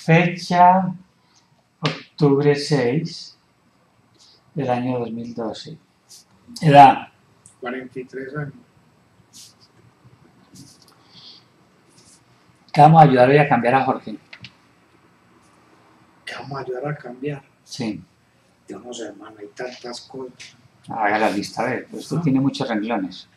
Fecha, octubre 6 del año 2012. Edad, 43 años. ¿qué vamos a ayudar hoy a cambiar a Jorge? ¿Qué vamos a ayudar a cambiar? Sí, Yo no sé, hermano, hay tantas cosas. haga la lista, a ver, pues esto tiene muchos renglones.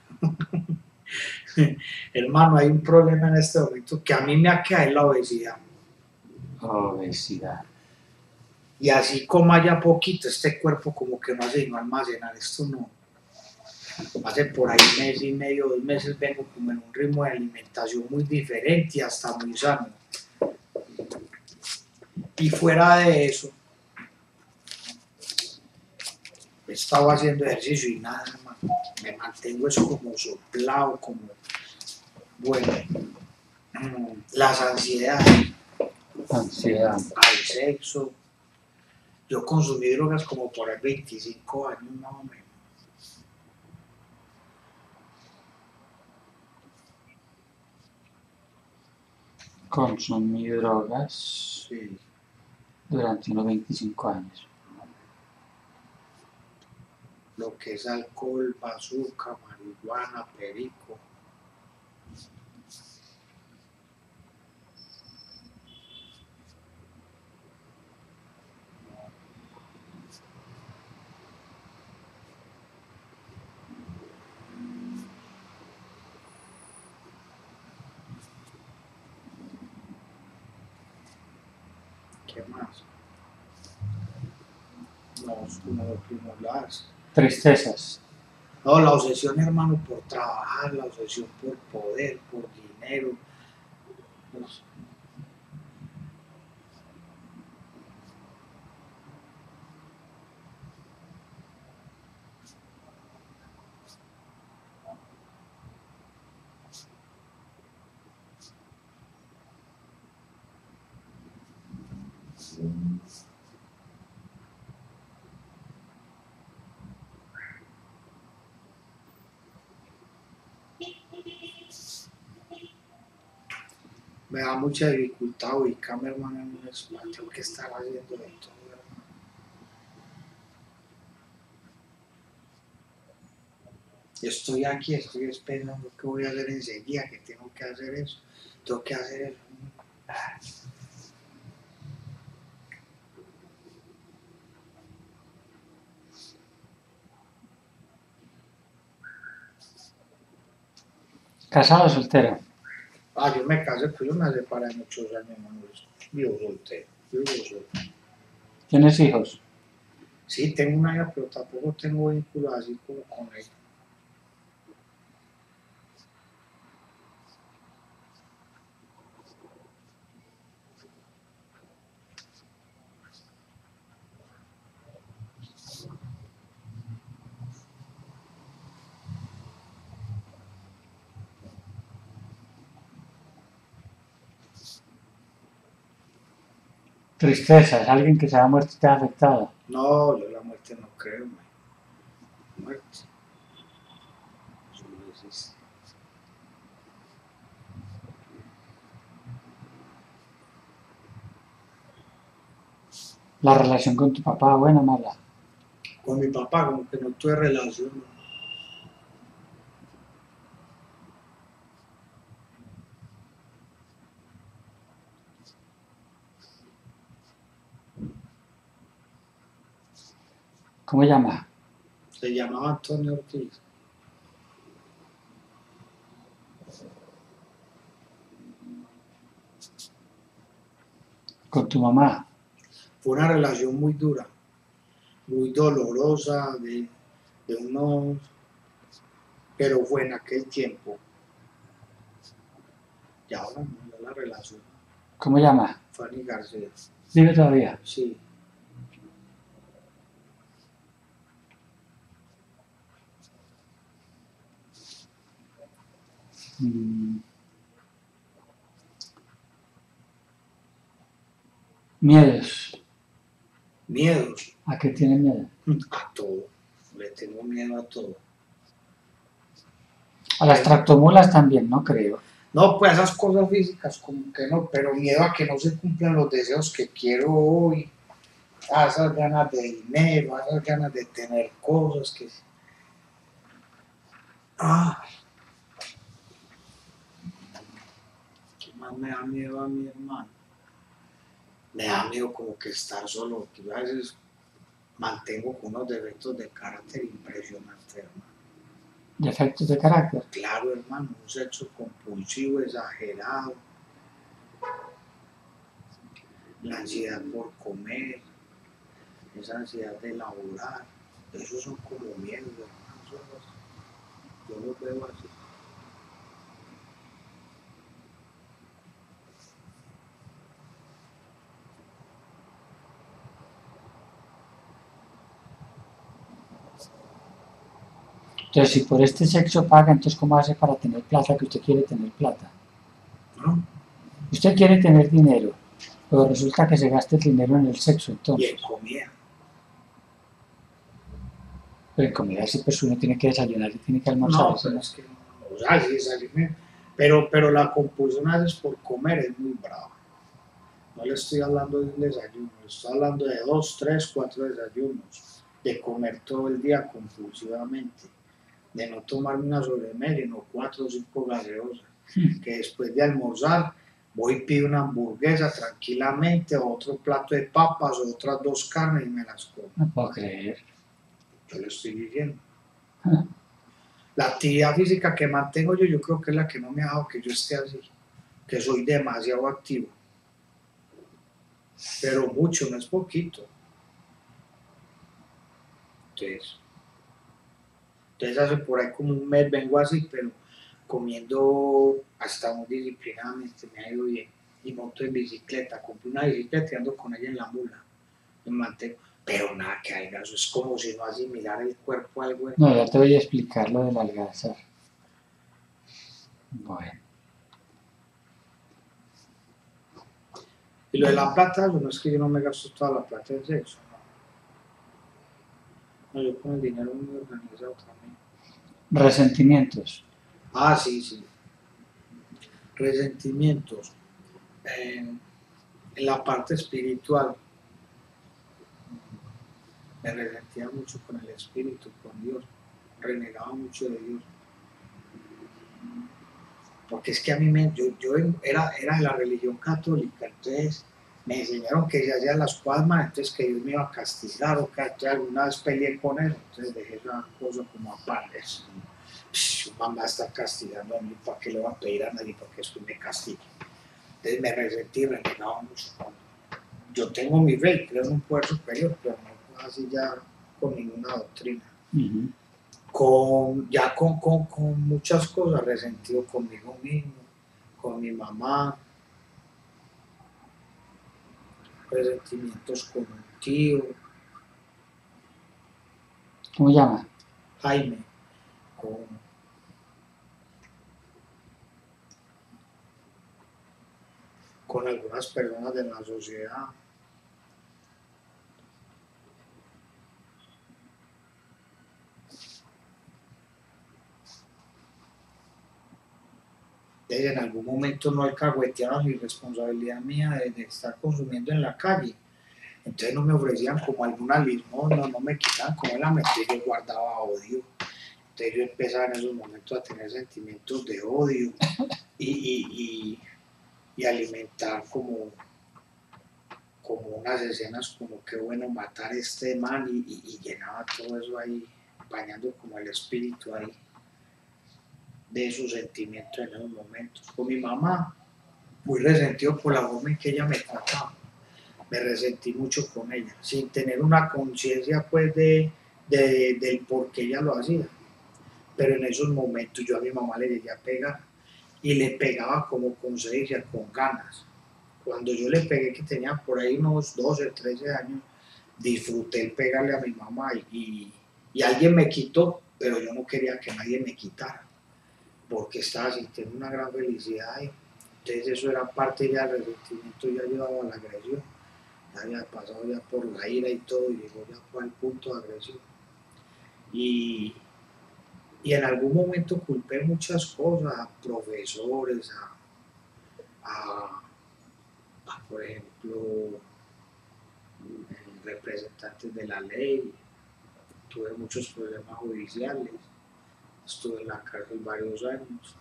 Hermano, hay un problema en este momento que a mí me ha quedado es la obesidad. Obesidad. Y así como haya poquito, este cuerpo como que no hace sino almacenar esto, no. Hace por ahí mes y medio, 2 meses vengo como en un ritmo de alimentación muy diferente y hasta muy sano. Y fuera de eso, he estado haciendo ejercicio y nada, hermano. Me mantengo eso como soplado, como, bueno, las ansiedades, Ansiedad. al sexo. Yo consumí drogas como por ahí 25 años más o menos. Consumí drogas Sí. durante unos 25 años. Lo que es alcohol, bazooka, marihuana, perico. ¿Qué más? No, las... Tristezas. No, la obsesión, hermano, por trabajar, la obsesión por poder, por dinero. Pues, me da mucha dificultad ubicarme, hermano, en un espacio. Tengo que estar haciendo de todo, hermano. Estoy aquí, estoy esperando qué voy a hacer enseguida, que tengo que hacer eso. Tengo que hacer eso. ¿Casado o soltero? Ah, yo me casé, pues yo me separé de muchos años, hermano. Vivo soltero, vivo soltero. ¿Tienes hijos? Sí, tengo una hija, pero tampoco tengo vínculos así como con ella. Tristezas. ¿Alguien que se ha muerto te ha afectado? No, yo la muerte no creo, man. Muerte. Eso no existe. ¿La relación con tu papá, buena o mala? Con mi papá, como que no tuve relación. ¿No? ¿Cómo llama? Se llamaba Antonio Ortiz. ¿Con tu mamá? Fue una relación muy dura, muy dolorosa, de unos, pero fue en aquel tiempo. Y ahora no, ya la relación. ¿Cómo llama? Fanny García. ¿Vive todavía? Sí. Miedos. Miedos. ¿A qué tiene miedo? A todo. Le tengo miedo a todo. A las tractomulas también, no creo. No, pues esas cosas físicas como que no, pero miedo a que no se cumplan los deseos que quiero hoy, a esas ganas de dinero, a esas ganas de tener cosas que... Ah, ¿qué más me da miedo a mi hermano? Me da miedo como que estar solo, que yo a veces mantengo con unos defectos de carácter impresionantes, hermano. Defectos de carácter. Claro, hermano, un sexo compulsivo, exagerado, la ansiedad por comer, esa ansiedad de laborar, esos son como miedos, hermano, yo los veo así. Entonces, si por este sexo paga, entonces ¿cómo hace para tener plata que usted quiere tener plata? ¿No? Usted quiere tener dinero, pero resulta que se gasta el dinero en el sexo, Y entonces. en comida. Pero en comida sí, pues uno tiene que desayunar y tiene que almorzar, No, eso pero no. es que no, o sea, sí, salirme. Pero la compulsión a veces por comer es muy brava. No le estoy hablando de un desayuno, le estoy hablando de 2, 3, 4 desayunos, de comer todo el día compulsivamente, de no tomarme una sobremesa, no 4 o 5 gaseosas, que después de almorzar voy y pido una hamburguesa tranquilamente, o otro plato de papas, o otras 2 carnes y me las como. No puedo creer. Yo le estoy diciendo. La actividad física que mantengo yo creo que es la que no me ha dejado que yo esté así, que soy demasiado activo, pero mucho, no es poquito. Entonces hace por ahí como un mes vengo así, pero comiendo hasta muy disciplinadamente, me ha ido bien. Y monto en bicicleta, compré una bicicleta y ando con ella en la mula, me mantengo. Pero nada que haga, eso es como si no asimilara el cuerpo a algo, No, hermano. ya te voy a explicar lo del algazar. Bueno, Y lo de la plata, no es que yo no me gasto toda la plata en sexo, no, yo con el dinero me organizo también. resentimientos. Ah, sí, sí. Resentimientos. En la parte espiritual, me resentía mucho con el espíritu, con Dios, renegaba mucho de Dios. Porque es que a mí yo era de la religión católica, entonces me enseñaron que se hacían las palmas, entonces que Dios me iba a castigar, o que entonces alguna vez peleé con él, entonces dejé esa cosa como aparte. Su mamá está castigando a mí, ¿para qué le va a pedir a nadie para que después me castigue? Entonces me resentí, renegaba mucho. Yo tengo mi fe, creo en un poder superior, pero no así ya con ninguna doctrina. Con muchas cosas, resentido conmigo mismo, con mi mamá, resentimientos con un tío, ¿Cómo llama? Jaime, con, con algunas personas de la sociedad. En algún momento no alcahueteaba mi responsabilidad mía de estar consumiendo en la calle. Entonces no me ofrecían como alguna limosna, no me quitaban como la mente, yo guardaba odio. Entonces yo empezaba en esos momentos a tener sentimientos de odio y alimentar como unas escenas como que bueno matar a este man y llenaba todo eso ahí, bañando como el espíritu ahí de esos sentimientos en esos momentos. Con mi mamá, muy resentido por la forma en que ella me trataba, me resentí mucho con ella, sin tener una conciencia pues del por qué ella lo hacía. Pero en esos momentos yo a mi mamá le llegué a pegar y le pegaba como con sevicia, con ganas. Cuando yo le pegué, que tenía por ahí unos 12, 13 años, disfruté el pegarle a mi mamá y alguien me quitó, pero yo no quería que nadie me quitara, porque estaba sintiendo una gran felicidad. Entonces eso era parte ya del resentimiento, ya llevaba a la agresión, ya había pasado ya por la ira y todo, y llegó ya fue al punto de agresión. Y, Y en algún momento culpé muchas cosas, a profesores, por ejemplo, representantes de la ley. Tuve muchos problemas judiciales, estuve en la cárcel varios años.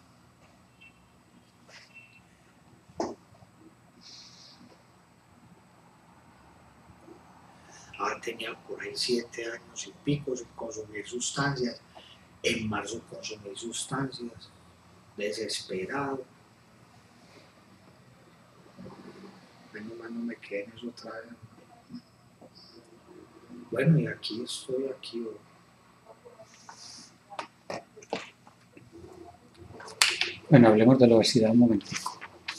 Tenía por ahí 7 años y pico sin consumir sustancias. En marzo consumí sustancias, desesperado. Menos mal no me quedé en eso otra vez. Bueno, y aquí estoy, aquí hoy. Bueno, hablemos de la obesidad un momentico.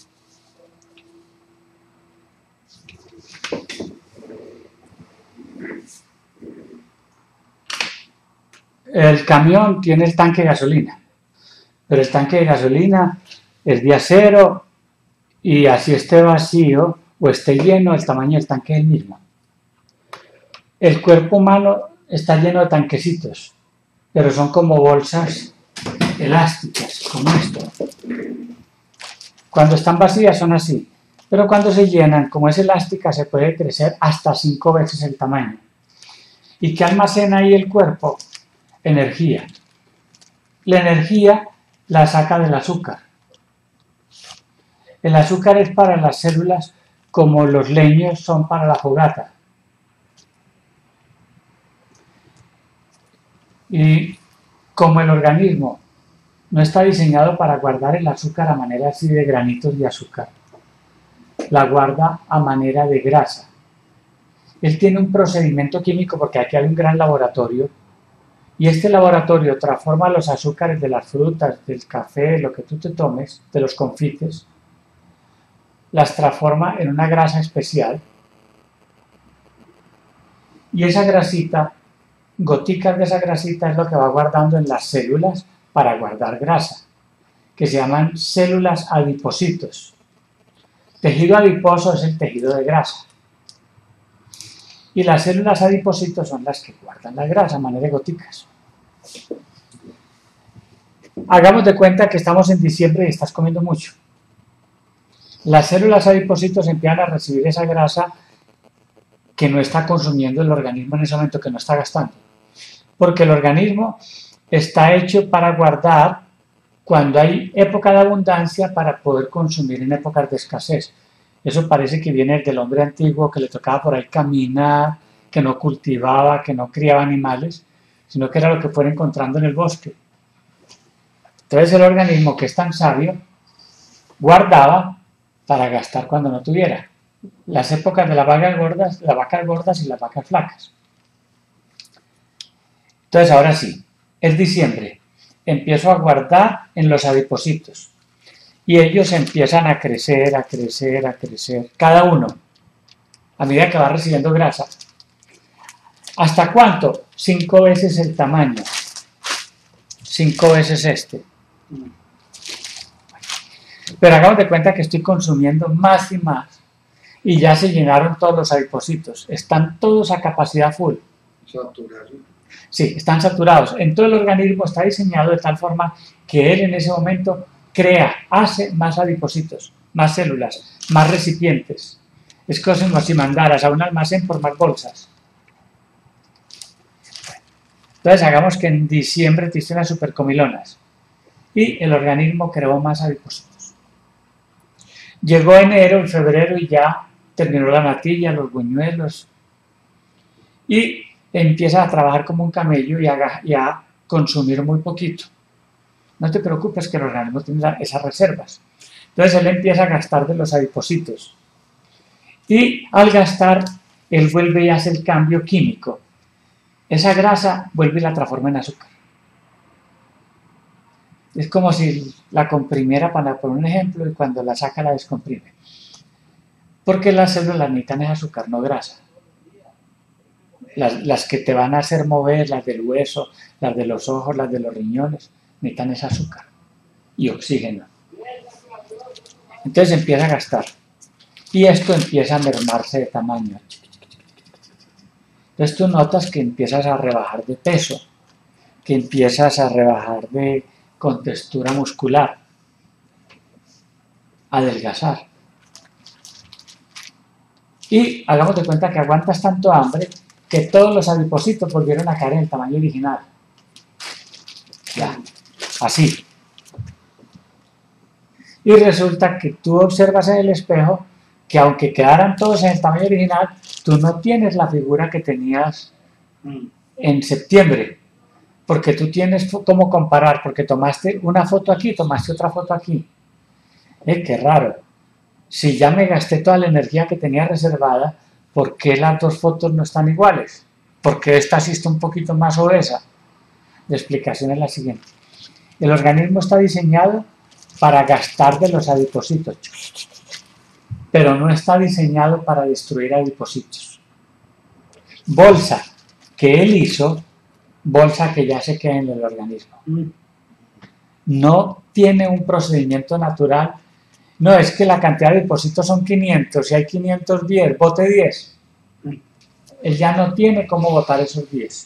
El camión tiene el tanque de gasolina, pero el tanque de gasolina es de acero y así esté vacío o esté lleno, el tamaño del tanque es el mismo. El cuerpo humano está lleno de tanquecitos, pero son como bolsas elásticas, como esto. Cuando están vacías son así, pero cuando se llenan, como es elástica, se puede crecer hasta 5 veces el tamaño. ¿Y qué almacena ahí el cuerpo? Energía. La energía la saca del azúcar. El azúcar es para las células como los leños son para la fogata. Y como el organismo no está diseñado para guardar el azúcar a manera así de granitos de azúcar, la guarda a manera de grasa. Él tiene un procedimiento químico porque aquí hay un gran laboratorio y este laboratorio transforma los azúcares de las frutas, del café, lo que tú te tomes, de los confites, las transforma en una grasa especial y esa grasita, goticas de esa grasita es lo que va guardando en las células para guardar grasa, que se llaman células adipocitos. Tejido adiposo es el tejido de grasa. Y las células adipocitos son las que guardan la grasa a manera de goticas. Hagamos de cuenta que estamos en diciembre y estás comiendo mucho. Las células adipocitos empiezan a recibir esa grasa que no está consumiendo el organismo en ese momento, que no está gastando. Porque el organismo está hecho para guardar cuando hay época de abundancia para poder consumir en épocas de escasez. Eso parece que viene del hombre antiguo que le tocaba por ahí caminar, que no cultivaba, que no criaba animales, sino que era lo que fuera encontrando en el bosque. Entonces el organismo, que es tan sabio, guardaba para gastar cuando no tuviera. Las épocas de las vacas gordas y las vacas flacas. Entonces ahora sí, es diciembre, empiezo a guardar en los adipocitos y ellos empiezan a crecer, a crecer, a crecer, cada uno, a medida que va recibiendo grasa. ¿Hasta cuánto? 5 veces el tamaño, 5 veces este. Pero hagamos de cuenta que estoy consumiendo más y más y ya se llenaron todos los adipocitos, están todos a capacidad full. Saturados. Sí, están saturados. En todo el organismo está diseñado de tal forma que él en ese momento hace más adipocitos, más células, más recipientes. Es como si mandaras a un almacén por más bolsas. Entonces hagamos que en diciembre te hiciste unas supercomilonas y el organismo creó más adipocitos. Llegó enero y febrero y ya terminó la natilla, los buñuelos y empieza a trabajar como un camello y a consumir muy poquito. No te preocupes que el organismo tiene esas reservas. Entonces él empieza a gastar de los adipocitos. Y al gastar, él vuelve y hace el cambio químico. Esa grasa vuelve y la transforma en azúcar. Es como si la comprimiera, para poner un ejemplo, y cuando la saca la descomprime. Porque las células necesitan ese azúcar, no grasa. Las que te van a hacer mover, las del hueso, las de los ojos, las de los riñones, necesitan ese azúcar y oxígeno. Entonces empieza a gastar. Y esto empieza a mermarse de tamaño. Entonces tú notas que empiezas a rebajar de peso, que empiezas a rebajar de contextura muscular, adelgazar. Y hagamos de cuenta que aguantas tanto hambre que todos los adipocitos volvieron a caer en el tamaño original. Ya, así. Y resulta que tú observas en el espejo que aunque quedaran todos en el tamaño original, tú no tienes la figura que tenías en septiembre, porque tú tienes cómo comparar, porque tomaste una foto aquí, tomaste otra foto aquí. Qué raro. Si ya me gasté toda la energía que tenía reservada, ¿por qué las dos fotos no están iguales? ¿Por qué esta sí está un poquito más obesa? La explicación es la siguiente. El organismo está diseñado para gastar de los adipocitos, pero no está diseñado para destruir adipocitos. Bolsa que él hizo, bolsa que ya se queda en el organismo. No tiene un procedimiento natural. No, es que la cantidad de adipocitos son 500, si hay 510, bote 10. Él ya no tiene cómo botar esos 10.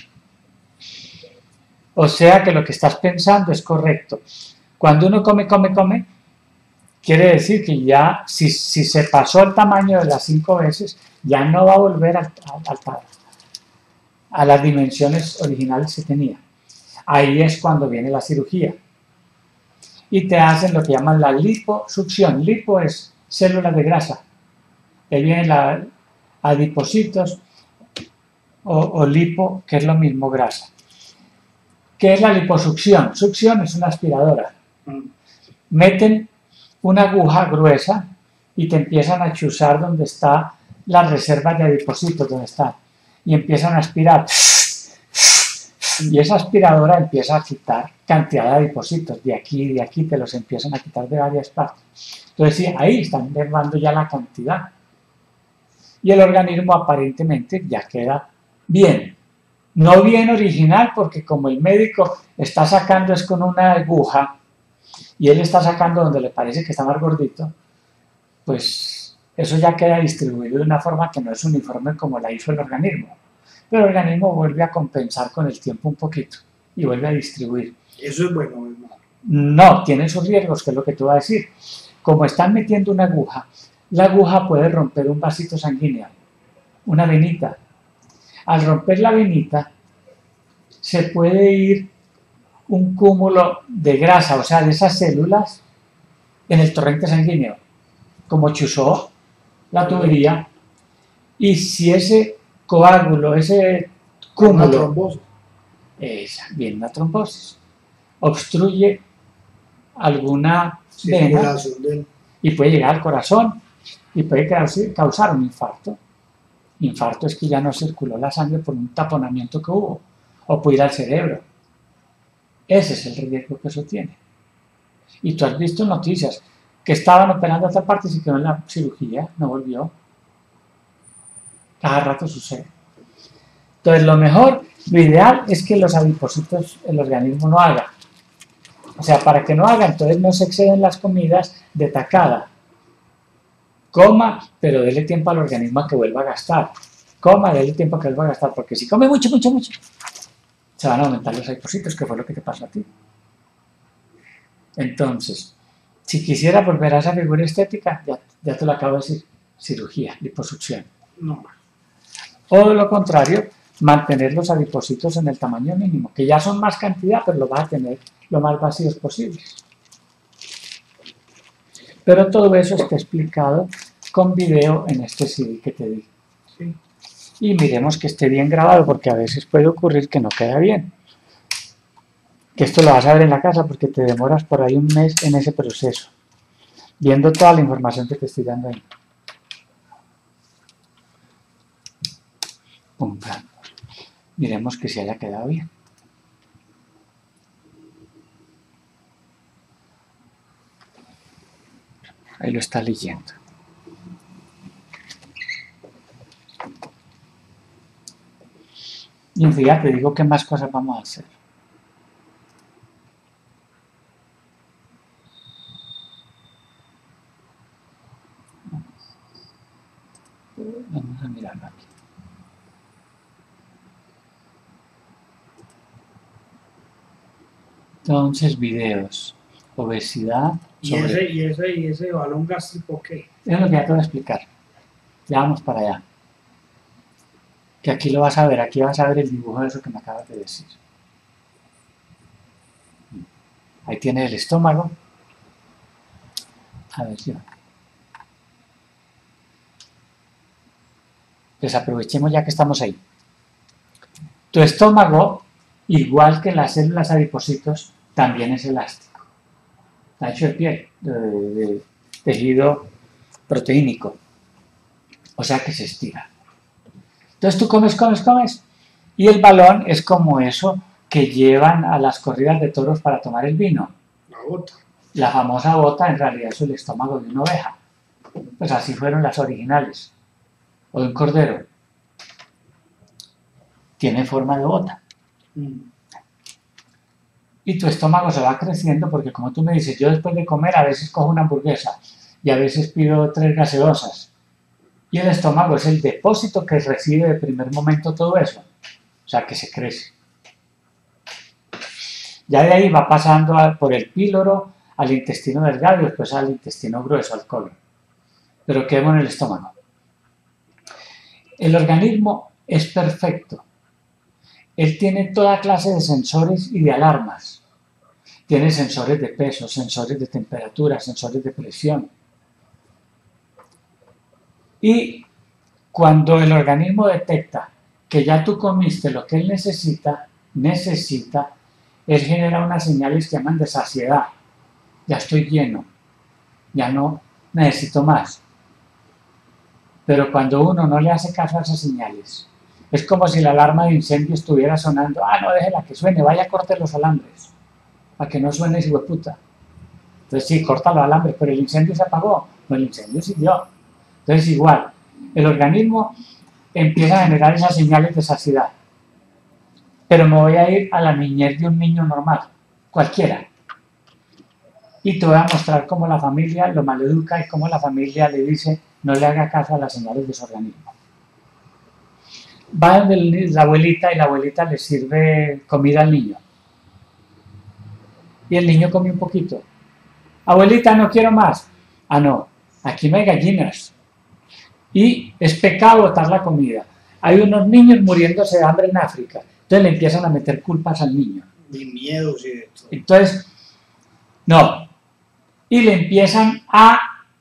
O sea que lo que estás pensando es correcto. Cuando uno come, quiere decir que ya, si se pasó el tamaño de las 5 veces, ya no va a volver a las dimensiones originales que tenía. Ahí es cuando viene la cirugía. Y te hacen lo que llaman la liposucción. Lipo es células de grasa. Ahí vienen los adipocitos o lipo, que es lo mismo, grasa. ¿Qué es la liposucción? Succión es una aspiradora. Meten una aguja gruesa y te empiezan a chuzar donde está la reserva de adipocitos, donde está, y empiezan a aspirar. Y esa aspiradora empieza a quitar cantidad de adipocitos, de aquí te los empiezan a quitar de varias partes. Entonces, sí, ahí están mermando ya la cantidad. Y el organismo aparentemente ya queda bien. No bien original, porque como el médico está sacando es con una aguja, y él está sacando donde le parece que está más gordito, pues eso ya queda distribuido de una forma que no es uniforme como la hizo el organismo. Pero el organismo vuelve a compensar con el tiempo un poquito y vuelve a distribuir. Eso es bueno, hermano. No, tiene sus riesgos, que es lo que tú vas a decir. Como están metiendo una aguja, la aguja puede romper un vasito sanguíneo, una venita. Al romper la venita, se puede ir un cúmulo de grasa, o sea, de esas células, en el torrente sanguíneo, como chuzó la tubería, y si ese coágulo, ese cúmulo, viene una trombosis, obstruye alguna vena y puede llegar al corazón y puede causar un infarto. Infarto es que ya no circuló la sangre por un taponamiento que hubo, o puede ir al cerebro. Ese es el riesgo que eso tiene. Y tú has visto noticias que estaban operando a otra parte y se quedó en la cirugía, no volvió. Cada rato sucede. Entonces, lo mejor, lo ideal es que los adipocitos el organismo no haga. O sea, para que no haga, entonces no se exceden las comidas de tacada. Coma, pero dele tiempo al organismo a que vuelva a gastar. Coma, dele tiempo a que vuelva a gastar, porque si come mucho, se van a aumentar los adipocitos, que fue lo que te pasó a ti. Entonces, si quisiera volver a esa figura estética, ya te lo acabo de decir, cirugía, liposucción. No. O de lo contrario, mantener los adipocitos en el tamaño mínimo, que ya son más cantidad, pero lo vas a tener lo más vacíos posibles. Pero todo eso está explicado con video en este CD que te di. Sí. Y miremos que esté bien grabado, porque a veces puede ocurrir que no queda bien. Que esto lo vas a ver en la casa porque te demoras por ahí un mes en ese proceso, viendo toda la información que te estoy dando ahí. Pum, pam. Miremos que se haya quedado bien. Ahí lo está leyendo. Y enseguida te digo qué más cosas vamos a hacer. Vamos a mirarlo aquí. Entonces, videos, obesidad, ¿Y ese balón gástrico qué? Es lo que ya te voy a explicar. Ya vamos para allá. Que aquí lo vas a ver, aquí vas a ver el dibujo de eso que me acabas de decir. Ahí tienes el estómago. A ver, yo. Pues aprovechemos ya que estamos ahí. Tu estómago, igual que las células adipositos, también es elástico. Está hecho de piel, de tejido proteínico. O sea que se estira. Entonces tú comes, y el balón es como eso que llevan a las corridas de toros para tomar el vino. La bota. La famosa bota en realidad es el estómago de una oveja. Pues así fueron las originales. O de un cordero. Tiene forma de bota. Y tu estómago se va creciendo porque, como tú me dices, yo después de comer a veces cojo una hamburguesa y a veces pido 3 gaseosas. Y el estómago es el depósito que recibe de primer momento todo eso. O sea, que se crece. Ya de ahí va pasando por el píloro al intestino delgado y después al intestino grueso, al colon. Pero quedemos en el estómago. El organismo es perfecto. Él tiene toda clase de sensores y de alarmas. Tiene sensores de peso, sensores de temperatura, sensores de presión. Y cuando el organismo detecta que ya tú comiste lo que él necesita, él genera unas señales que llaman de saciedad. Ya estoy lleno, ya no necesito más. Pero cuando uno no le hace caso a esas señales, es como si la alarma de incendio estuviera sonando. No, déjela que suene, vaya, corte los alambres, para que no suene ese hueputa. Entonces sí, corta los alambres, pero el incendio se apagó. No, el incendio siguió. Entonces igual, el organismo empieza a generar esas señales de saciedad. Pero me voy a ir a la niñez de un niño normal, cualquiera. Y te voy a mostrar cómo la familia lo maleduca y cómo la familia le dice no le haga caso a las señales de su organismo. Va donde la abuelita y la abuelita le sirve comida al niño. Y el niño come un poquito. Abuelita, no quiero más. No, aquí no hay gallinas. Y es pecado botar la comida. Hay unos niños muriéndose de hambre en África. Entonces le empiezan a meter culpas al niño. De miedos y de todo. Entonces, no. Y le empiezan a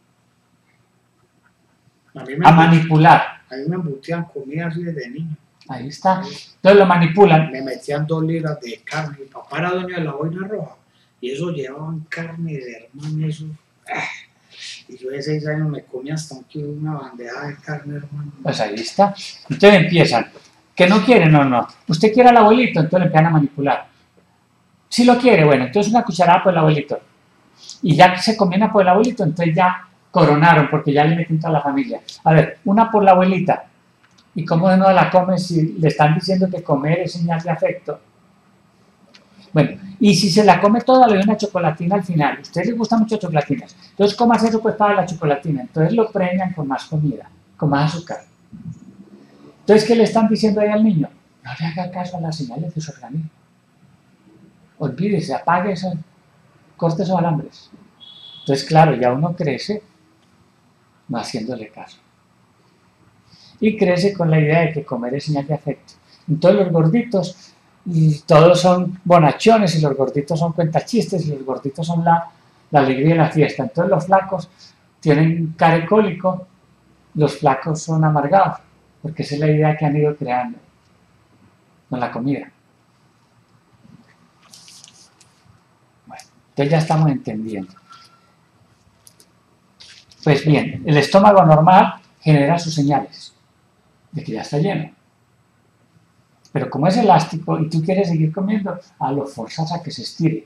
manipular. A mí me embutían comida así desde niño. Ahí está. Entonces lo manipulan. Me metían 2 libras de carne. Mi papá era dueño de la boina roja. Y eso llevaban carne de hermano, eso. Y yo de 6 años me comía hasta una bandeja de carne, hermano. Pues ahí está. Entonces empiezan. Que no quiere, no. Usted quiere al abuelito, entonces le empiezan a manipular. Si lo quiere, bueno, entonces una cucharada por el abuelito. Y ya que se comían por el abuelito, entonces ya coronaron, porque ya le meten toda la familia. A ver, una por la abuelita. ¿Y cómo no la come si le están diciendo que comer es señal de afecto? Bueno, y si se la come toda, le doy una chocolatina al final. A usted le gustan mucho chocolatinas. Entonces, comas eso pues para la chocolatina. Entonces lo premian con más comida, con más azúcar. Entonces, ¿qué le están diciendo ahí al niño? No le haga caso a las señales de su organismo. Olvídese, apague eso, corte esos alambres. Entonces, claro, ya uno crece no haciéndole caso. Y crece con la idea de que comer es señal de afecto. Entonces los gorditos, y todos son bonachones, y los gorditos son cuentachistes, y los gorditos son la alegría de la fiesta. Entonces los flacos tienen carecólico, los flacos son amargados, porque esa es la idea que han ido creando con la comida. Bueno, entonces ya estamos entendiendo. Pues bien, el estómago normal genera sus señales de que ya está lleno. Pero como es elástico y tú quieres seguir comiendo, lo forzas a que se estire.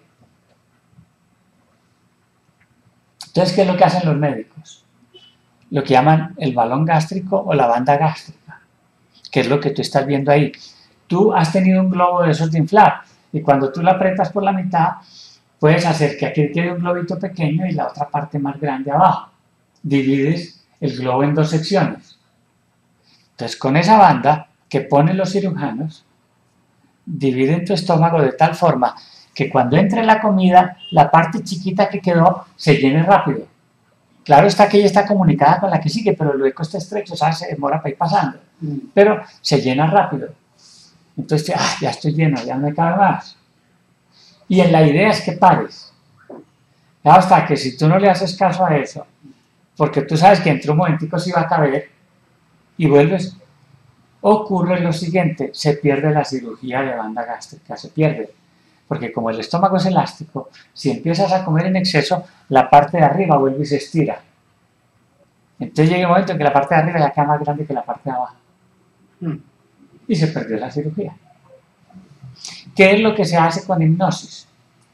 Entonces, ¿qué es lo que hacen los médicos? Lo que llaman el balón gástrico o la banda gástrica, que es lo que tú estás viendo ahí. Tú has tenido un globo de esos de inflar y cuando tú lo aprietas por la mitad, puedes hacer que aquí quede un globito pequeño y la otra parte más grande abajo. Divides el globo en 2 secciones. Entonces, con esa banda que ponen los cirujanos, dividen tu estómago de tal forma que cuando entre la comida, la parte chiquita que quedó se llene rápido. Claro está que ella está comunicada con la que sigue, pero el hueco está estrecho, o sea, se demora para ir pasando. Pero se llena rápido. Entonces, ya estoy lleno, ya no me cabe más. Y en la idea es que pares. Hasta que si tú no le haces caso a eso, porque tú sabes que entre un momentico se va a caber y vuelves, ocurre lo siguiente, se pierde la cirugía de banda gástrica, se pierde. Porque como el estómago es elástico, si empiezas a comer en exceso, la parte de arriba vuelve y se estira. Entonces llega un momento en que la parte de arriba ya queda más grande que la parte de abajo. Y se perdió la cirugía. ¿Qué es lo que se hace con hipnosis?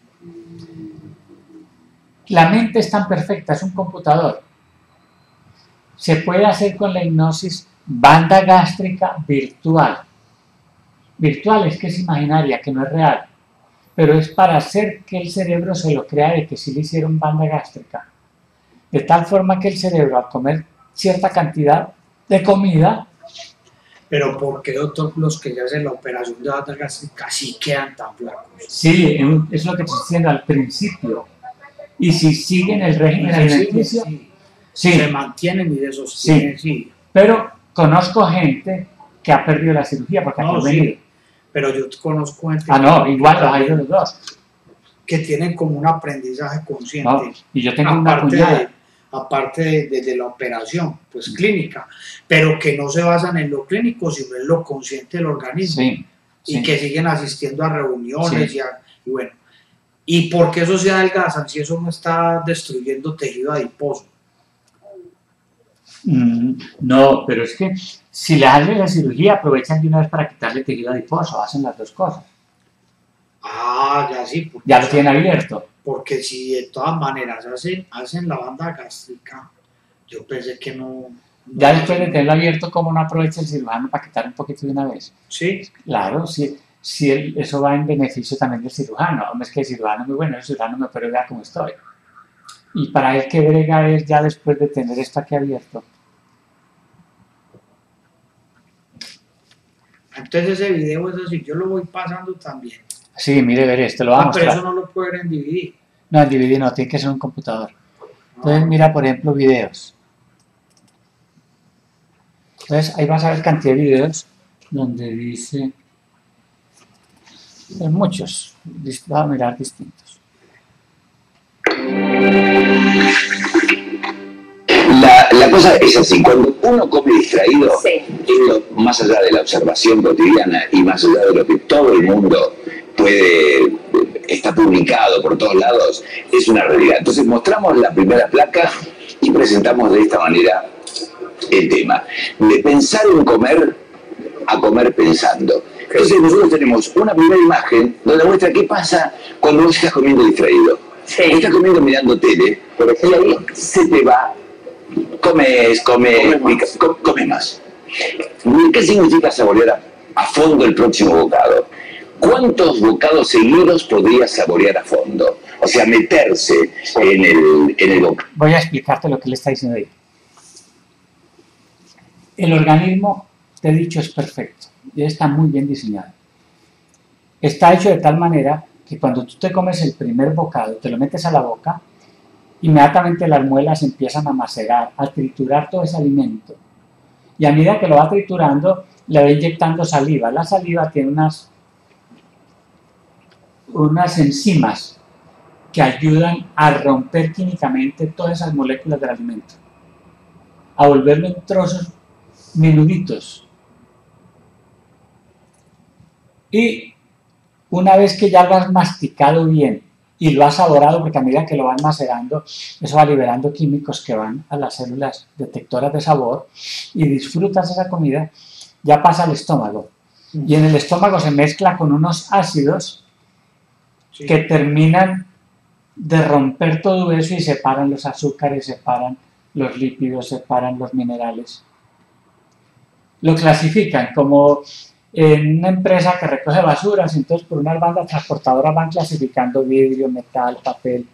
La mente es tan perfecta, es un computador. Se puede hacer con la hipnosis banda gástrica virtual. Virtual es que es imaginaria, que no es real. Pero es para hacer que el cerebro se lo crea de que sí le hicieron banda gástrica. De tal forma que el cerebro, al comer cierta cantidad de comida... Pero ¿por qué, doctor, los que ya hacen la operación de banda gástrica sí quedan tan flacos? Sí, es lo que estoy diciendo al principio. Y si siguen el régimen alimenticio... Sí. Se mantienen y de sostienen, sí. Pero conozco gente que ha perdido la cirugía porque ha venido. Pero yo conozco gente... igual los hay de los dos. Que tienen como un aprendizaje consciente. Y yo tengo una cuñada. Aparte de la operación, pues clínica, pero que no se basan en lo clínico, sino en lo consciente del organismo. Y que siguen asistiendo a reuniones y bueno. ¿Y por qué eso se adelgazan si eso no está destruyendo tejido adiposo? No, pero es que si le hacen la cirugía, aprovechan de una vez para quitarle tejido adiposo, hacen las dos cosas. Ya sí. Ya lo tienen abierto. Porque si de todas maneras hacen la banda gástrica, yo pensé que no... Ya después de tenerlo abierto, ¿cómo no aprovecha el cirujano para quitar un poquito de una vez? Sí. Claro, sí. Eso va en beneficio también del cirujano. Hombre, es que el cirujano es muy bueno, el cirujano me opera, vea cómo estoy. Y para él, ¿qué brega es ya después de tener esto aquí abierto? Entonces ese video es así, yo lo voy pasando también. Sí, mire, ver esto, lo vamos a mostrar. Pero eso no lo puede ver en DVD. No, en DVD no, tiene que ser un computador. Entonces mira, por ejemplo, videos. Entonces ahí vas a ver cantidad de videos donde dice... Hay muchos, vamos a mirar distintos. La cosa es así, cuando uno come distraído, esto más allá de la observación cotidiana y más allá de lo que todo el mundo está publicado por todos lados, es una realidad. Entonces mostramos la primera placa y presentamos de esta manera el tema. De pensar en comer a comer pensando. Entonces nosotros tenemos una primera imagen donde muestra qué pasa cuando vos estás comiendo distraído. Estás comiendo mirando tele, y ahí se te va, comes más. ¿Qué significa saborear a fondo el próximo bocado? ¿Cuántos bocados seguidos podrías saborear a fondo? O sea, meterse en el bocado. Voy a explicarte lo que le está diciendo ahí. El organismo, te he dicho, es perfecto. Y está muy bien diseñado. Está hecho de tal manera que cuando tú te comes el primer bocado, te lo metes a la boca, inmediatamente las muelas empiezan a macerar, a triturar todo ese alimento. Y a medida que lo va triturando, le va inyectando saliva. La saliva tiene unas enzimas que ayudan a romper químicamente todas esas moléculas del alimento, a volverlo en trozos menuditos. Y una vez que ya lo has masticado bien y lo has saborado, porque a medida que lo van macerando, eso va liberando químicos que van a las células detectoras de sabor y disfrutas esa comida, ya pasa al estómago. Y en el estómago se mezcla con unos ácidos que terminan de romper todo eso y separan los azúcares, separan los lípidos, separan los minerales. Lo clasifican como en una empresa que recoge basuras, entonces por unas bandas transportadoras van clasificando vidrio, metal, papel,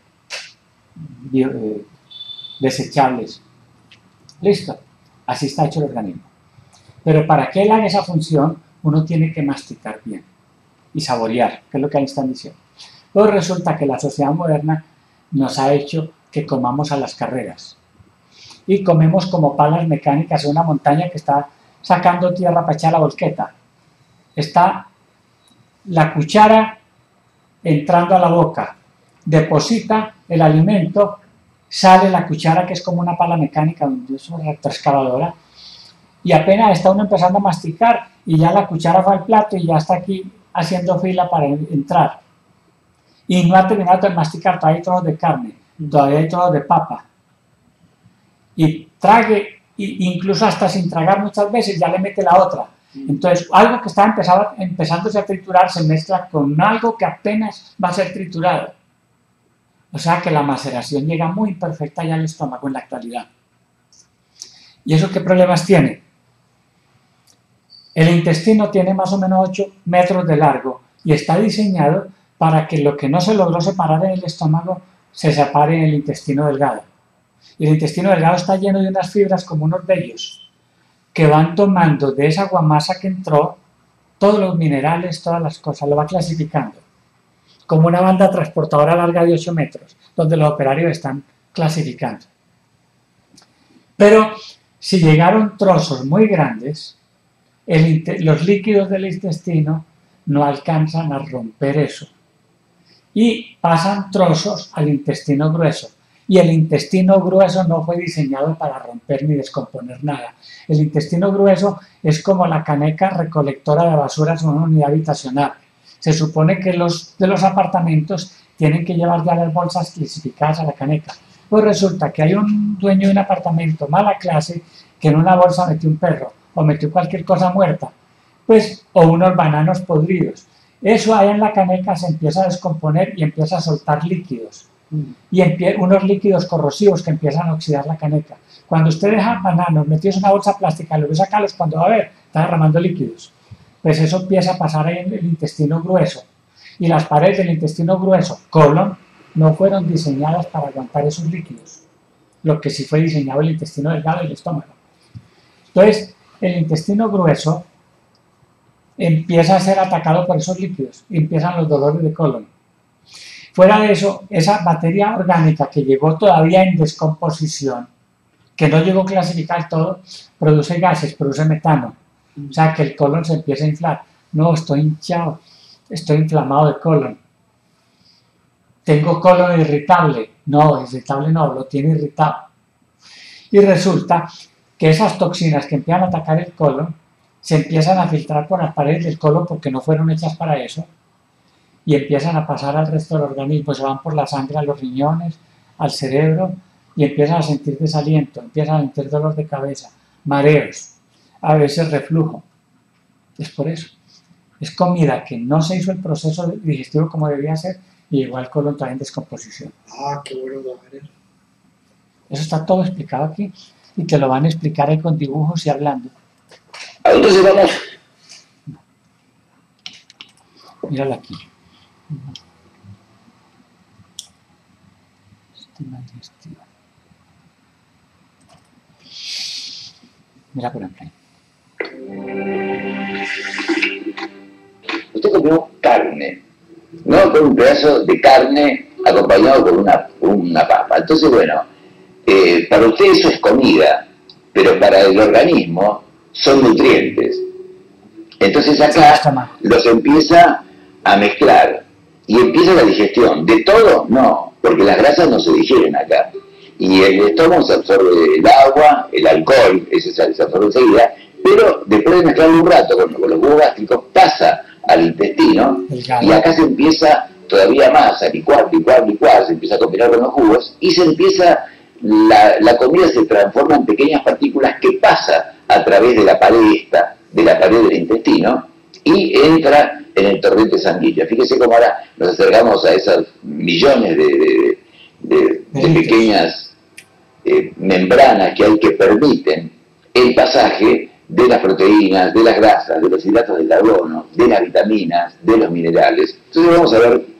desechables. Listo, así está hecho el organismo. Pero para que él haga esa función, uno tiene que masticar bien y saborear, que es lo que ahí están diciendo. Pues resulta que la sociedad moderna nos ha hecho que comamos a las carreras. Y comemos como palas mecánicas en una montaña que está sacando tierra para echar la volqueta. Está la cuchara entrando a la boca, deposita el alimento, sale la cuchara que es como una pala mecánica, es una retroexcavadora, y apenas está uno empezando a masticar y ya la cuchara va al plato y ya está aquí haciendo fila para entrar. Y no ha terminado de masticar, todavía hay trozos de carne, todavía hay trozos de papa. Y trague, incluso hasta sin tragar muchas veces, ya le mete la otra. Entonces, algo que está empezándose a triturar se mezcla con algo que apenas va a ser triturado. O sea que la maceración llega muy imperfecta ya al estómago en la actualidad. ¿Y eso qué problemas tiene? El intestino tiene más o menos 8 metros de largo y está diseñado para que lo que no se logró separar en el estómago se separe en el intestino delgado. Y el intestino delgado está lleno de unas fibras como unos vellos que van tomando de esa guamasa que entró todos los minerales, todas las cosas, lo va clasificando. Como una banda transportadora larga de 8 metros, donde los operarios están clasificando. Pero si llegaron trozos muy grandes, los líquidos del intestino no alcanzan a romper eso. Y pasan trozos al intestino grueso. Y el intestino grueso no fue diseñado para romper ni descomponer nada. El intestino grueso es como la caneca recolectora de basuras en una unidad habitacional. Se supone que los de los apartamentos tienen que llevar ya las bolsas clasificadas a la caneca. Pues resulta que hay un dueño de un apartamento mala clase que en una bolsa metió un perro o metió cualquier cosa muerta, pues, o unos bananos podridos. Eso ahí en la caneca se empieza a descomponer y empieza a soltar líquidos. Y unos líquidos corrosivos que empiezan a oxidar la caneca. Cuando usted deja bananos metidos en una bolsa plástica y los ve sacarlos, cuando va a ver, está derramando líquidos. Pues eso empieza a pasar ahí en el intestino grueso. Y las paredes del intestino grueso, colon, no fueron diseñadas para aguantar esos líquidos. Lo que sí fue diseñado el intestino delgado y el estómago. Entonces, el intestino grueso empieza a ser atacado por esos líquidos y empiezan los dolores de colon. Fuera de eso, esa materia orgánica que llegó todavía en descomposición, que no llegó a clasificar todo, produce gases, produce metano. O sea, que el colon se empieza a inflar. No, estoy hinchado, estoy inflamado de colon. Tengo colon irritable. No, irritable no, lo tiene irritado. Y resulta que esas toxinas que empiezan a atacar el colon se empiezan a filtrar por las paredes del colon porque no fueron hechas para eso y empiezan a pasar al resto del organismo, se van por la sangre a los riñones, al cerebro y empiezan a sentir desaliento, empiezan a sentir dolor de cabeza, mareos, a veces reflujo. Es por eso. Es comida que no se hizo el proceso digestivo como debía ser y llegó al colon todavía en descomposición. Ah, qué bueno, Gabriel. Eso está todo explicado aquí y te lo van a explicar ahí con dibujos y hablando. Entonces vamos. Míralo aquí. Mira por ejemplo. Usted comió carne, ¿no? Con un pedazo de carne acompañado con una papa. Entonces, bueno, para usted eso es comida, pero para el organismo son nutrientes. Entonces acá los empieza a mezclar y empieza la digestión. ¿De todo? No, porque las grasas no se digieren acá. Y el estómago se absorbe el agua, el alcohol, ese se absorbe enseguida, pero después de mezclarlo un rato con los jugos gástricos, pasa al intestino y acá se empieza todavía más a licuar, se empieza a combinar con los jugos y se empieza, la comida se transforma en pequeñas partículas que pasa a través de la pared esta, de la pared del intestino y entra en el torrente sanguíneo. Fíjese cómo ahora nos acercamos a esas millones de pequeñas membranas que hay que permiten el pasaje de las proteínas, de las grasas, de los hidratos de carbono, de las vitaminas, de los minerales. Entonces vamos a ver,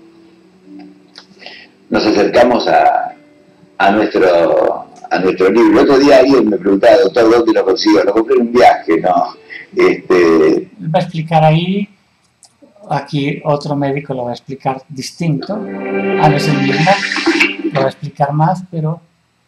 nos acercamos a nuestro libro. El otro día alguien me preguntaba, doctor, ¿dónde lo consigo? Lo compré en un viaje, ¿no? Va a explicar ahí aquí otro médico lo va a explicar distinto. No es el mismo, lo va a explicar más, pero...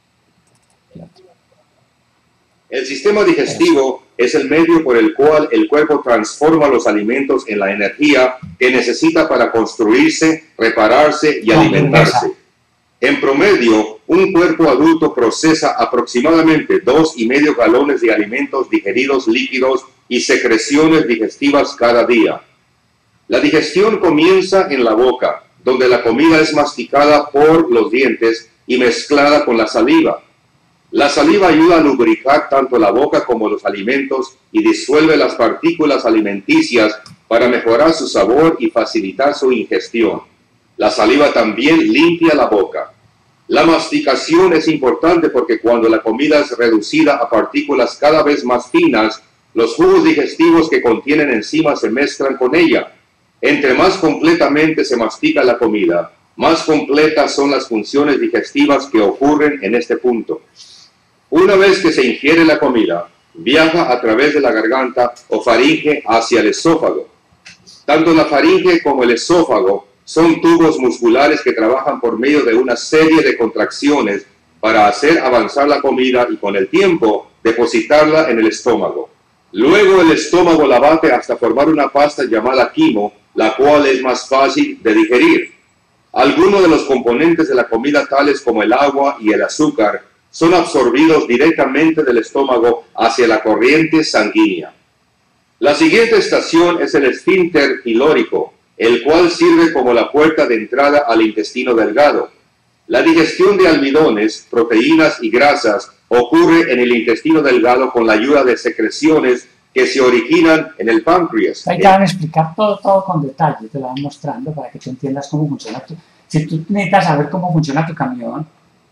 El sistema digestivo es el medio por el cual el cuerpo transforma los alimentos en la energía que necesita para construirse, repararse y alimentarse. En promedio, un cuerpo adulto procesa aproximadamente 2,5 galones de alimentos digeridos líquidos y secreciones digestivas cada día. La digestión comienza en la boca, donde la comida es masticada por los dientes y mezclada con la saliva. La saliva ayuda a lubricar tanto la boca como los alimentos y disuelve las partículas alimenticias para mejorar su sabor y facilitar su ingestión. La saliva también limpia la boca. La masticación es importante porque cuando la comida es reducida a partículas cada vez más finas, los jugos digestivos que contienen enzimas se mezclan con ella. Entre más completamente se mastica la comida, más completas son las funciones digestivas que ocurren en este punto. Una vez que se ingiere la comida, viaja a través de la garganta o faringe hacia el esófago. Tanto la faringe como el esófago son tubos musculares que trabajan por medio de una serie de contracciones para hacer avanzar la comida y con el tiempo depositarla en el estómago. Luego el estómago la bate hasta formar una pasta llamada quimo, la cual es más fácil de digerir. Algunos de los componentes de la comida, tales como el agua y el azúcar, son absorbidos directamente del estómago hacia la corriente sanguínea. La siguiente estación es el esfínter pilórico, el cual sirve como la puerta de entrada al intestino delgado. La digestión de almidones, proteínas y grasas ocurre en el intestino delgado con la ayuda de secreciones que se originan en el páncreas. Ahí te van a explicar todo con detalle, te lo van mostrando para que tú entiendas cómo funciona. Si tú necesitas saber cómo funciona tu camión,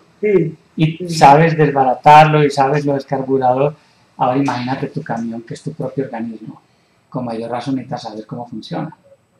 y sabes desbaratarlo y sabes lo del carburador, ahora imagínate tu camión, que es tu propio organismo. Con mayor razón necesitas saber cómo funciona.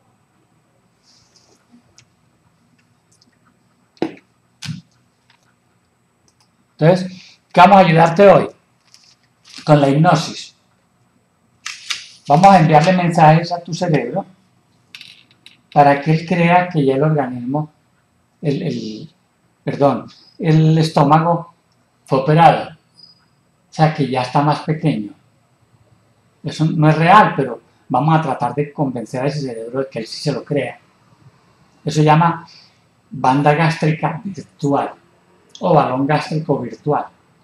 Entonces, ¿qué vamos a ayudarte hoy? Con la hipnosis. Vamos a enviarle mensajes a tu cerebro para que él crea que ya el organismo, el estómago fue operado. O sea, que ya está más pequeño. Eso no es real, pero vamos a tratar de convencer a ese cerebro de que él sí se lo crea. Eso se llama banda gástrica virtual o balón gástrico virtual.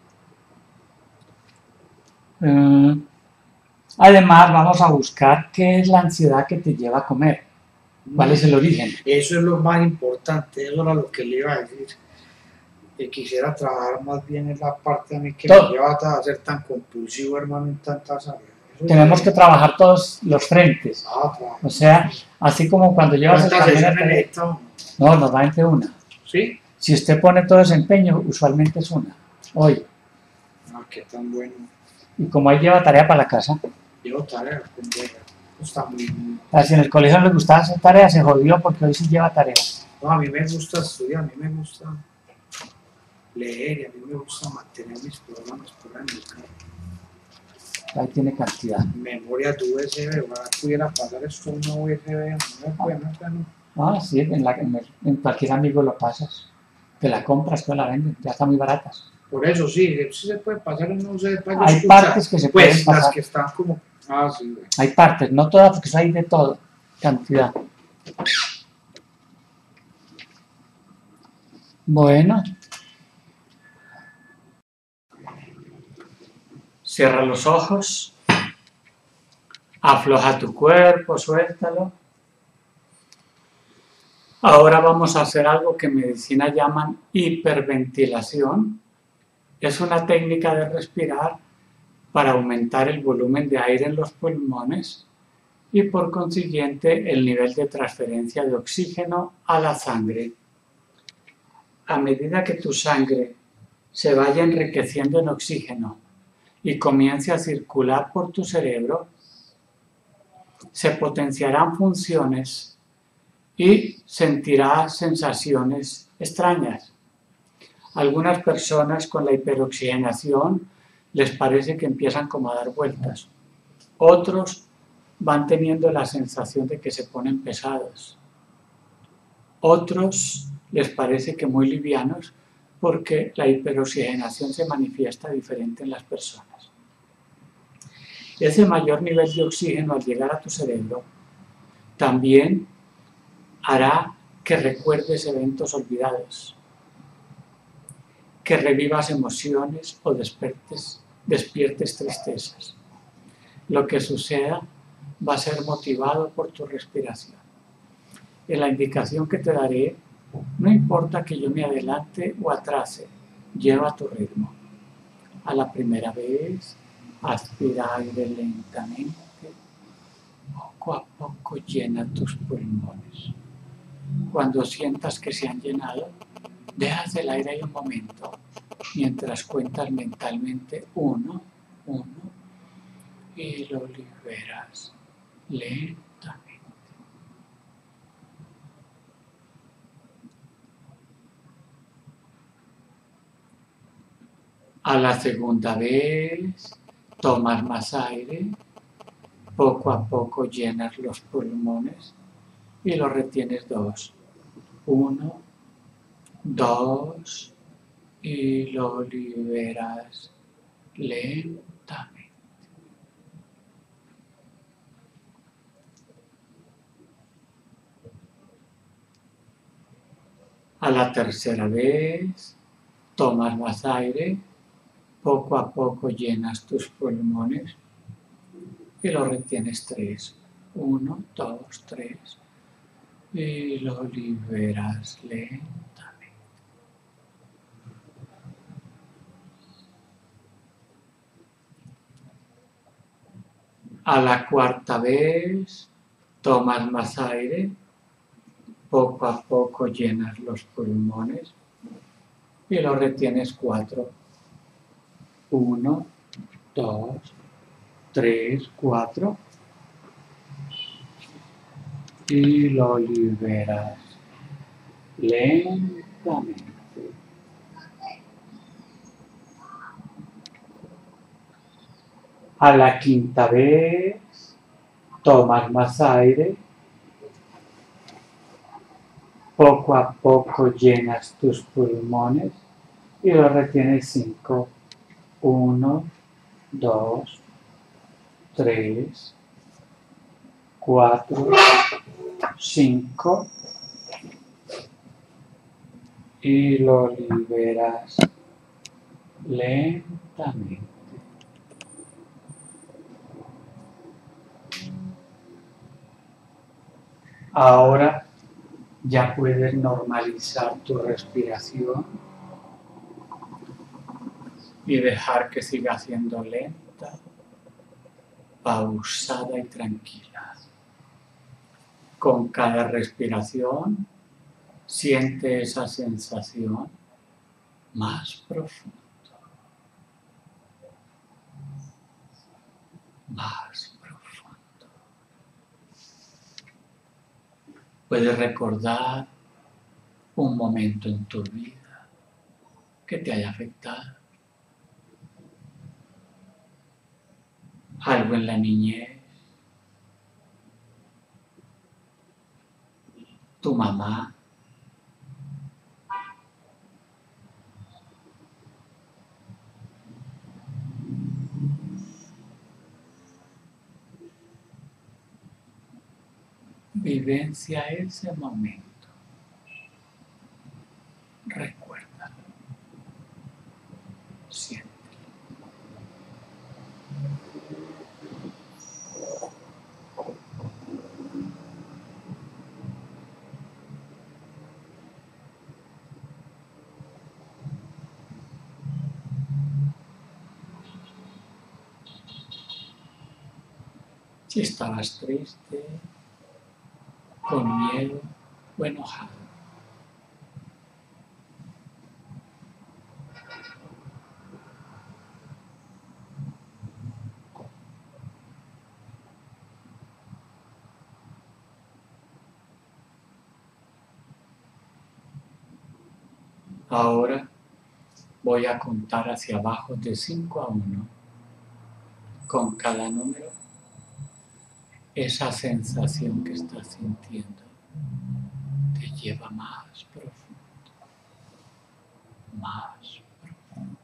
Además, vamos a buscar qué es la ansiedad que te lleva a comer. ¿Cuál es el origen? Eso es lo más importante, eso era lo que le iba a decir. Que quisiera trabajar más bien en la parte a mí que me lleva a ser tan compulsivo, hermano, en tantas áreas. Tenemos que trabajar todos los frentes. O sea, así como cuando llevas el camión. No, normalmente una. ¿Sí? Si usted pone todo ese empeño, usualmente es una. Hoy. Qué tan bueno. Y como ahí lleva tarea para la casa. Llevo tarea, está muy bien. Si en el colegio no le gustaba hacer tarea, se jodió porque hoy sí lleva tarea. No, a mí me gusta estudiar, a mí me gusta leer y a mí me gusta mantener mis programas por ahí en el carro. Ahí tiene cantidad. Memorias de USB, ojalá pudiera pasar esto a una USB, no es bueno. Ah, sí, en cualquier amigo lo pasas. Te la compras, tú la venden, ya están muy baratas. Por eso sí se puede pasar en un USB. Hay partes que se pueden pasar. Las que están como... sí, güey. Hay partes, no todas, porque eso hay de todo, cantidad. Bueno. Cierra los ojos. Afloja tu cuerpo, suéltalo. Ahora vamos a hacer algo que en medicina llaman hiperventilación. Es una técnica de respirar para aumentar el volumen de aire en los pulmones y por consiguiente el nivel de transferencia de oxígeno a la sangre. A medida que tu sangre se vaya enriqueciendo en oxígeno y comience a circular por tu cerebro, se potenciarán funciones y sentirás sensaciones extrañas. Algunas personas con la hiperoxigenación les parece que empiezan como a dar vueltas. Otros van teniendo la sensación de que se ponen pesados. Otros les parece que muy livianos porque la hiperoxigenación se manifiesta diferente en las personas. Ese mayor nivel de oxígeno al llegar a tu cerebro también hará que recuerdes eventos olvidados, que revivas emociones o despiertes tristezas. Lo que suceda va a ser motivado por tu respiración. En la indicación que te daré, no importa que yo me adelante o atrase, lleva tu ritmo. A la primera vez, aspira aire lentamente, poco a poco llena tus pulmones. Cuando sientas que se han llenado, dejas el aire ahí un momento, mientras cuentas mentalmente 1, 1, y lo liberas lentamente. A la segunda vez, tomas más aire, poco a poco llenas los pulmones y lo retienes 2. 1, 2, y lo liberas lentamente. A la tercera vez, tomas más aire, poco a poco llenas tus pulmones y lo retienes 3. 1, 2, 3, y lo liberas lentamente. A la cuarta vez, tomas más aire, poco a poco llenas los pulmones y lo retienes 4. 1, 2, 3, 4 y lo liberas lentamente. A la quinta vez, tomas más aire, poco a poco llenas tus pulmones y lo retienes 5. 1, 2, 3, 4, 5 y lo liberas lentamente. Ahora ya puedes normalizar tu respiración y dejar que siga siendo lenta, pausada y tranquila. Con cada respiración, siente esa sensación más profunda, más profundo. Puedes recordar un momento en tu vida que te haya afectado. Algo en la niñez, tu mamá, vivencia ese momento, recuérdalo, siéntelo. Si estabas triste, con miedo o enojado. Ahora voy a contar hacia abajo de 5 a 1. Con cada número esa sensación que estás sintiendo te lleva más profundo, más profundo.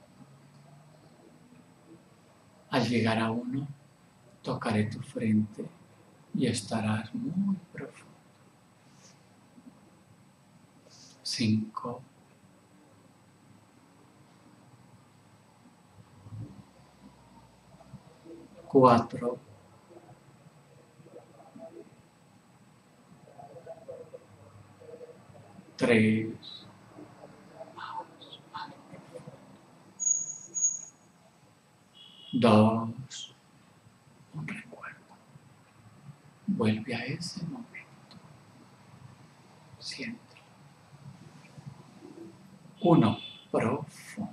Al llegar a 1, tocaré tu frente y estarás muy profundo. 5, 4, 3, más profundo. 2, un recuerdo. Vuelve a ese momento. Siente. 1, profundo.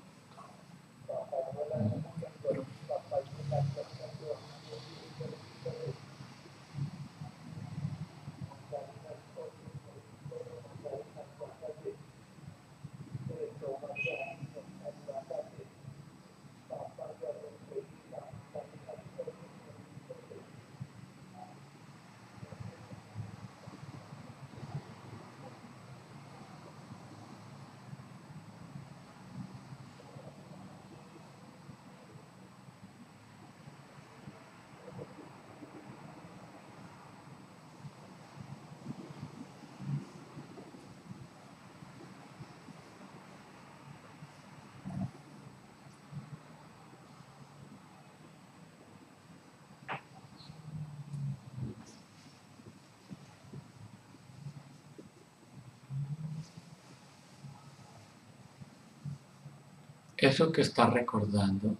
Eso que estás recordando,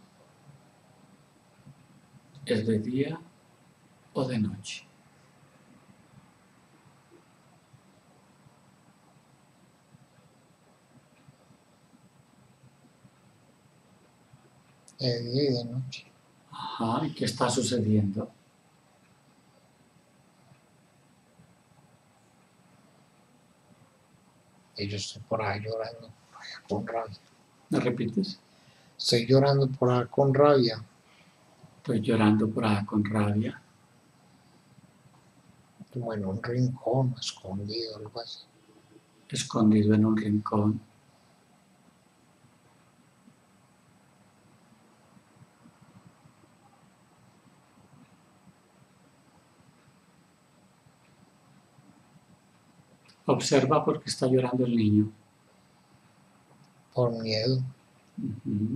¿es de día o de noche? De día y de noche. Ajá, ¿y qué está sucediendo? Y yo estoy por ahí llorando con rabia. ¿Me repites? Estoy llorando por ahí con rabia. Estoy llorando por ahí con rabia. Como en un rincón, escondido, algo así. Escondido en un rincón. Observa por qué está llorando el niño. Por miedo. Uh-huh.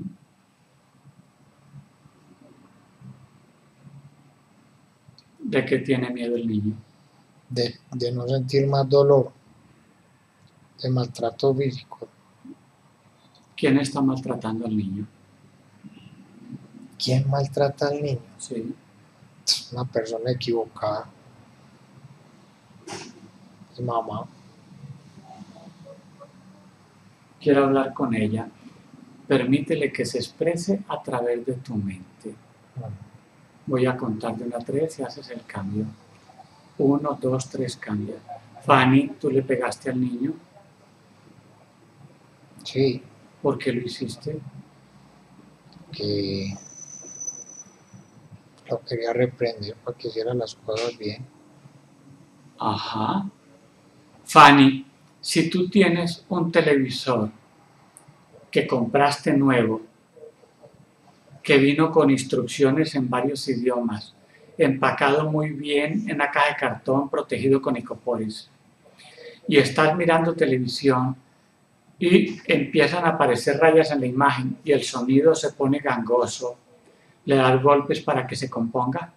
¿De qué tiene miedo el niño? De no sentir más dolor. De maltrato físico. ¿Quién está maltratando al niño? ¿Quién maltrata al niño? Sí. Es una persona equivocada. Es mamá. Quiero hablar con ella. Permítele que se exprese a través de tu mente. Voy a contar de 1 a 3 y haces el cambio. 1, 2, 3, cambia. Fanny, ¿tú le pegaste al niño? Sí. ¿Por qué lo hiciste? Que lo quería reprender para que hiciera las cosas bien. Ajá. Fanny, si tú tienes un televisor que compraste nuevo, que vino con instrucciones en varios idiomas, empacado muy bien en una caja de cartón protegido con icoporis, y estás mirando televisión y empiezan a aparecer rayas en la imagen y el sonido se pone gangoso, ¿le das golpes para que se componga?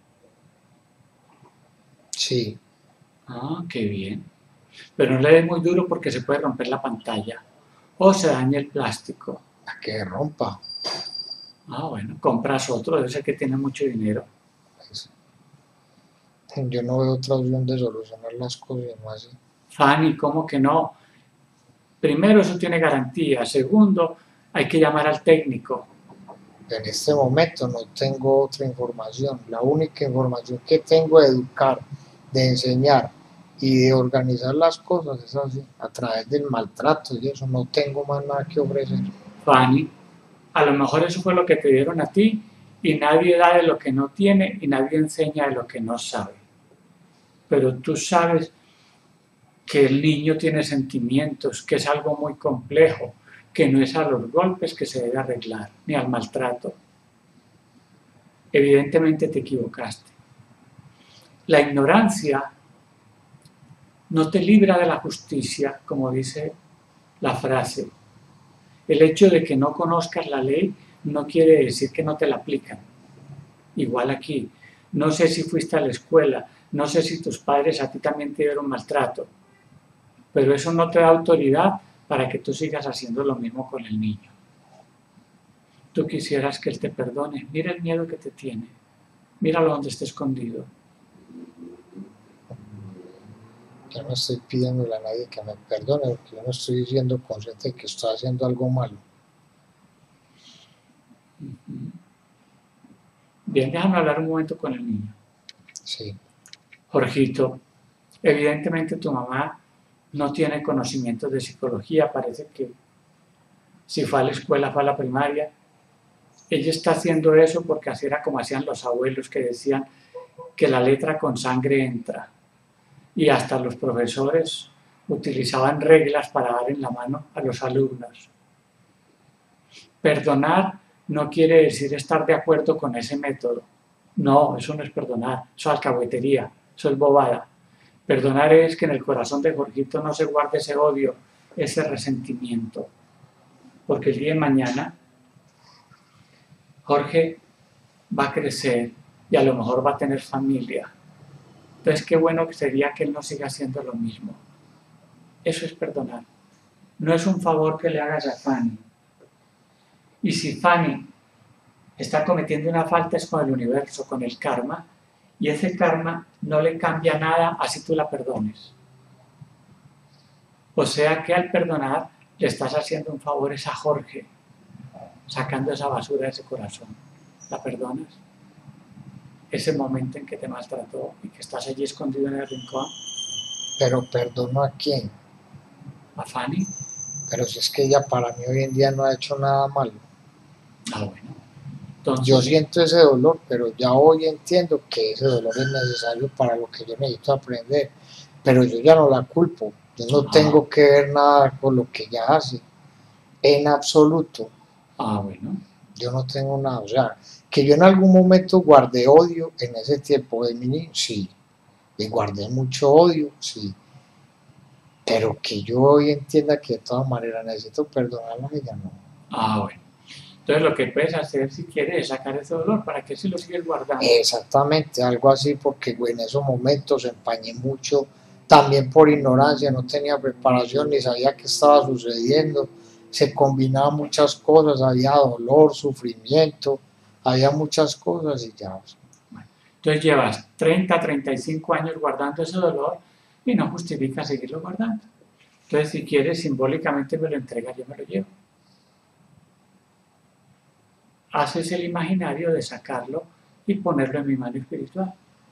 Sí. Ah, qué bien. Pero no le des muy duro porque se puede romper la pantalla o se daña el plástico. A que rompa. Ah, bueno, compras otro, debe ser que tiene mucho dinero. Pues, yo no veo otra opción de solucionar las cosas no así. Fanny, ¿cómo que no? Primero, eso tiene garantía. Segundo, hay que llamar al técnico. En este momento no tengo otra información. La única información que tengo de educar, de enseñar y de organizar las cosas es así, a través del maltrato y eso. No tengo más nada que ofrecer. Fanny, a lo mejor eso fue lo que te dieron a ti Y nadie da de lo que no tiene y nadie enseña de lo que no sabe. Pero tú sabes que el niño tiene sentimientos, que es algo muy complejo, que no es a los golpes que se debe arreglar, ni al maltrato. Evidentemente te equivocaste. La ignorancia no te libra de la justicia, como dice la frase. El hecho de que no conozcas la ley no quiere decir que no te la aplican. Igual aquí. No sé si fuiste a la escuela, no sé si tus padres a ti también te dieron maltrato, pero eso no te da autoridad para que tú sigas haciendo lo mismo con el niño. Tú quisieras que él te perdone. Mira el miedo que te tiene. Míralo donde está escondido. Yo no estoy pidiéndole a nadie que me perdone, porque yo no estoy siendo consciente de que estoy haciendo algo malo. Bien, déjame hablar un momento con el niño. Sí. Jorgito, evidentemente tu mamá no tiene conocimientos de psicología, parece que si fue a la escuela, fue a la primaria. Ella está haciendo eso porque así era como hacían los abuelos, que decían que la letra con sangre entra. Y hasta los profesores utilizaban reglas para dar en la mano a los alumnos. Perdonar no quiere decir estar de acuerdo con ese método. No, eso no es perdonar, eso es alcahuetería, eso es bobada. Perdonar es que en el corazón de Jorgito no se guarde ese odio, ese resentimiento. Porque el día de mañana Jorge va a crecer y a lo mejor va a tener familia. Entonces, qué bueno que sería que él no siga haciendo lo mismo. Eso es perdonar. No es un favor que le hagas a Fanny. Y si Fanny está cometiendo una falta es con el universo, con el karma, y ese karma no le cambia nada así tú la perdones. O sea que al perdonar le estás haciendo un favor a Jorge, sacando esa basura de ese corazón. ¿La perdonas? Ese momento en que te maltrató y que estás allí escondido en el rincón. ¿Pero perdono a quién? ¿A Fanny? Pero si es que ella para mí hoy en día no ha hecho nada malo. Ah, bueno. Entonces, yo siento ese dolor, pero ya hoy entiendo que ese dolor es necesario para lo que yo necesito aprender. Pero yo ya no la culpo. Yo no tengo que ver nada con lo que ella hace. En absoluto. Ah, bueno. Yo no tengo nada. O sea, que yo en algún momento guardé odio en ese tiempo de mi niño, sí. Y guardé mucho odio, sí. Pero que yo hoy entienda que de todas maneras necesito perdonarla a ella, no. Ah, bueno. Entonces lo que puedes hacer si quieres es sacar ese dolor, ¿para qué si lo sigues guardando? Exactamente, algo así, porque en esos momentos empañé mucho, también por ignorancia, no tenía preparación ni sabía qué estaba sucediendo, se combinaban muchas cosas, había dolor, sufrimiento, había muchas cosas y ya. Bueno, entonces llevas 30, 35 años guardando ese dolor y no justifica seguirlo guardando. Entonces si quieres simbólicamente me lo entregas, yo me lo llevo. Haces el imaginario de sacarlo y ponerlo en mi mano espiritual.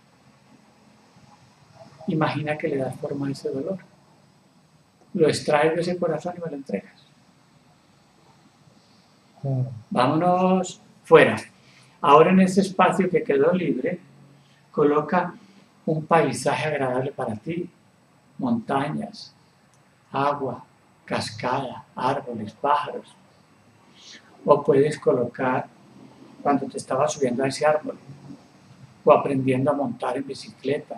Imagina que le das forma a ese dolor. Lo extraes de ese corazón y me lo entregas. Vámonos fuera. Ahora en este espacio que quedó libre, coloca un paisaje agradable para ti. Montañas, agua, cascada, árboles, pájaros. O puedes colocar cuando te estabas subiendo a ese árbol, o aprendiendo a montar en bicicleta,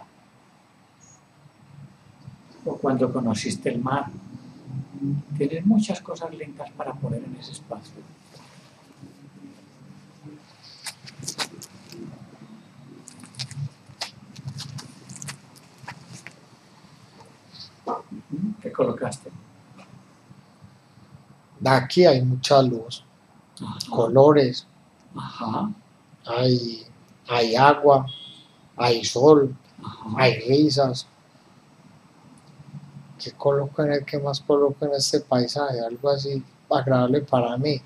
o cuando conociste el mar. Tienes muchas cosas lindas para poner en ese espacio. ¿Qué colocaste? Aquí hay mucha luz. Ajá. Colores, Ajá. hay agua, hay sol, Ajá. hay risas. ¿Qué coloco en el que más coloco en este paisaje? Algo así agradable para mí.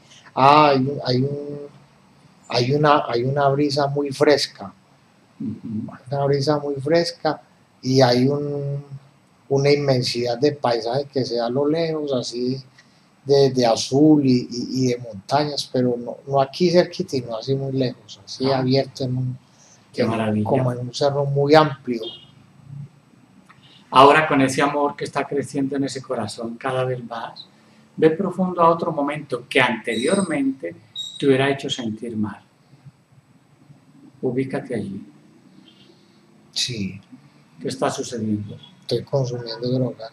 Hay una brisa muy fresca, una brisa muy fresca y hay una inmensidad de paisaje que se da a lo lejos, así de azul y de montañas, pero no aquí cerquita y no así muy lejos, así abierto Qué maravilla. como en un cerro muy amplio. Ahora con ese amor que está creciendo en ese corazón cada vez más, ve profundo a otro momento que anteriormente te hubiera hecho sentir mal. Ubícate allí. Sí, ¿Qué está sucediendo? estoy consumiendo drogas.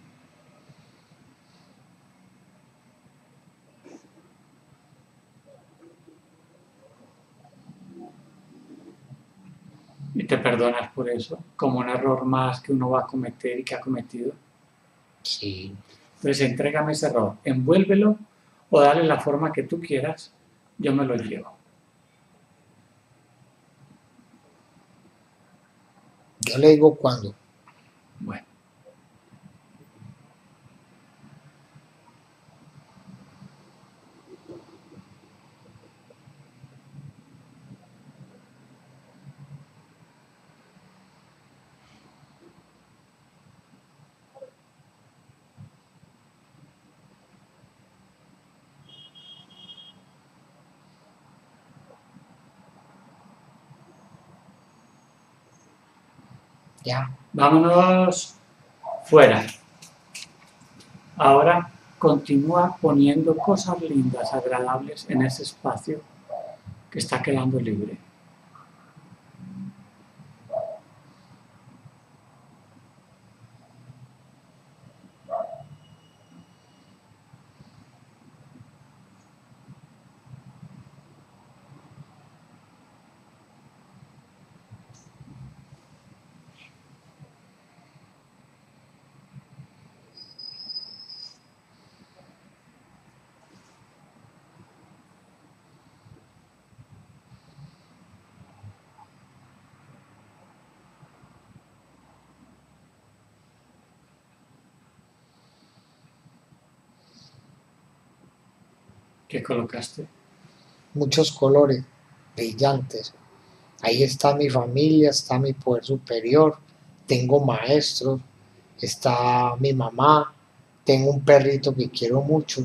Y te perdonas por eso, como un error más que uno va a cometer y que ha cometido. Sí. Entonces, entrégame ese error, envuélvelo o dale la forma que tú quieras, yo me lo llevo. Yo le digo cuándo. Bueno. Ya. Vámonos fuera. Ahora continúa poniendo cosas lindas, agradables en ese espacio que está quedando libre. ¿Qué colocaste? Muchos colores brillantes. Ahí está mi familia, está mi poder superior, tengo maestros, está mi mamá, tengo un perrito que quiero mucho.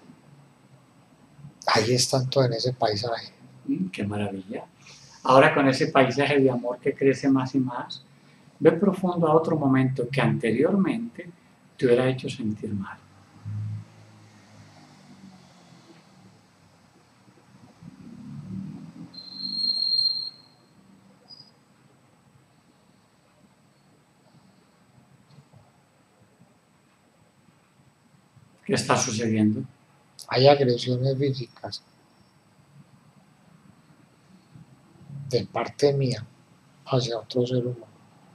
Ahí están todos en ese paisaje. ¡Qué maravilla! Ahora con ese paisaje de amor que crece más y más, ve profundo a otro momento que anteriormente te hubiera hecho sentir mal. ¿Qué está sucediendo? Hay agresiones físicas de parte mía hacia otro ser humano.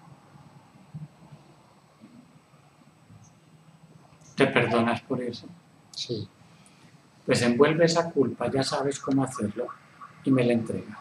¿Te perdonas por eso? Sí. Pues envuelve esa culpa, ya sabes cómo hacerlo, y me la entregas.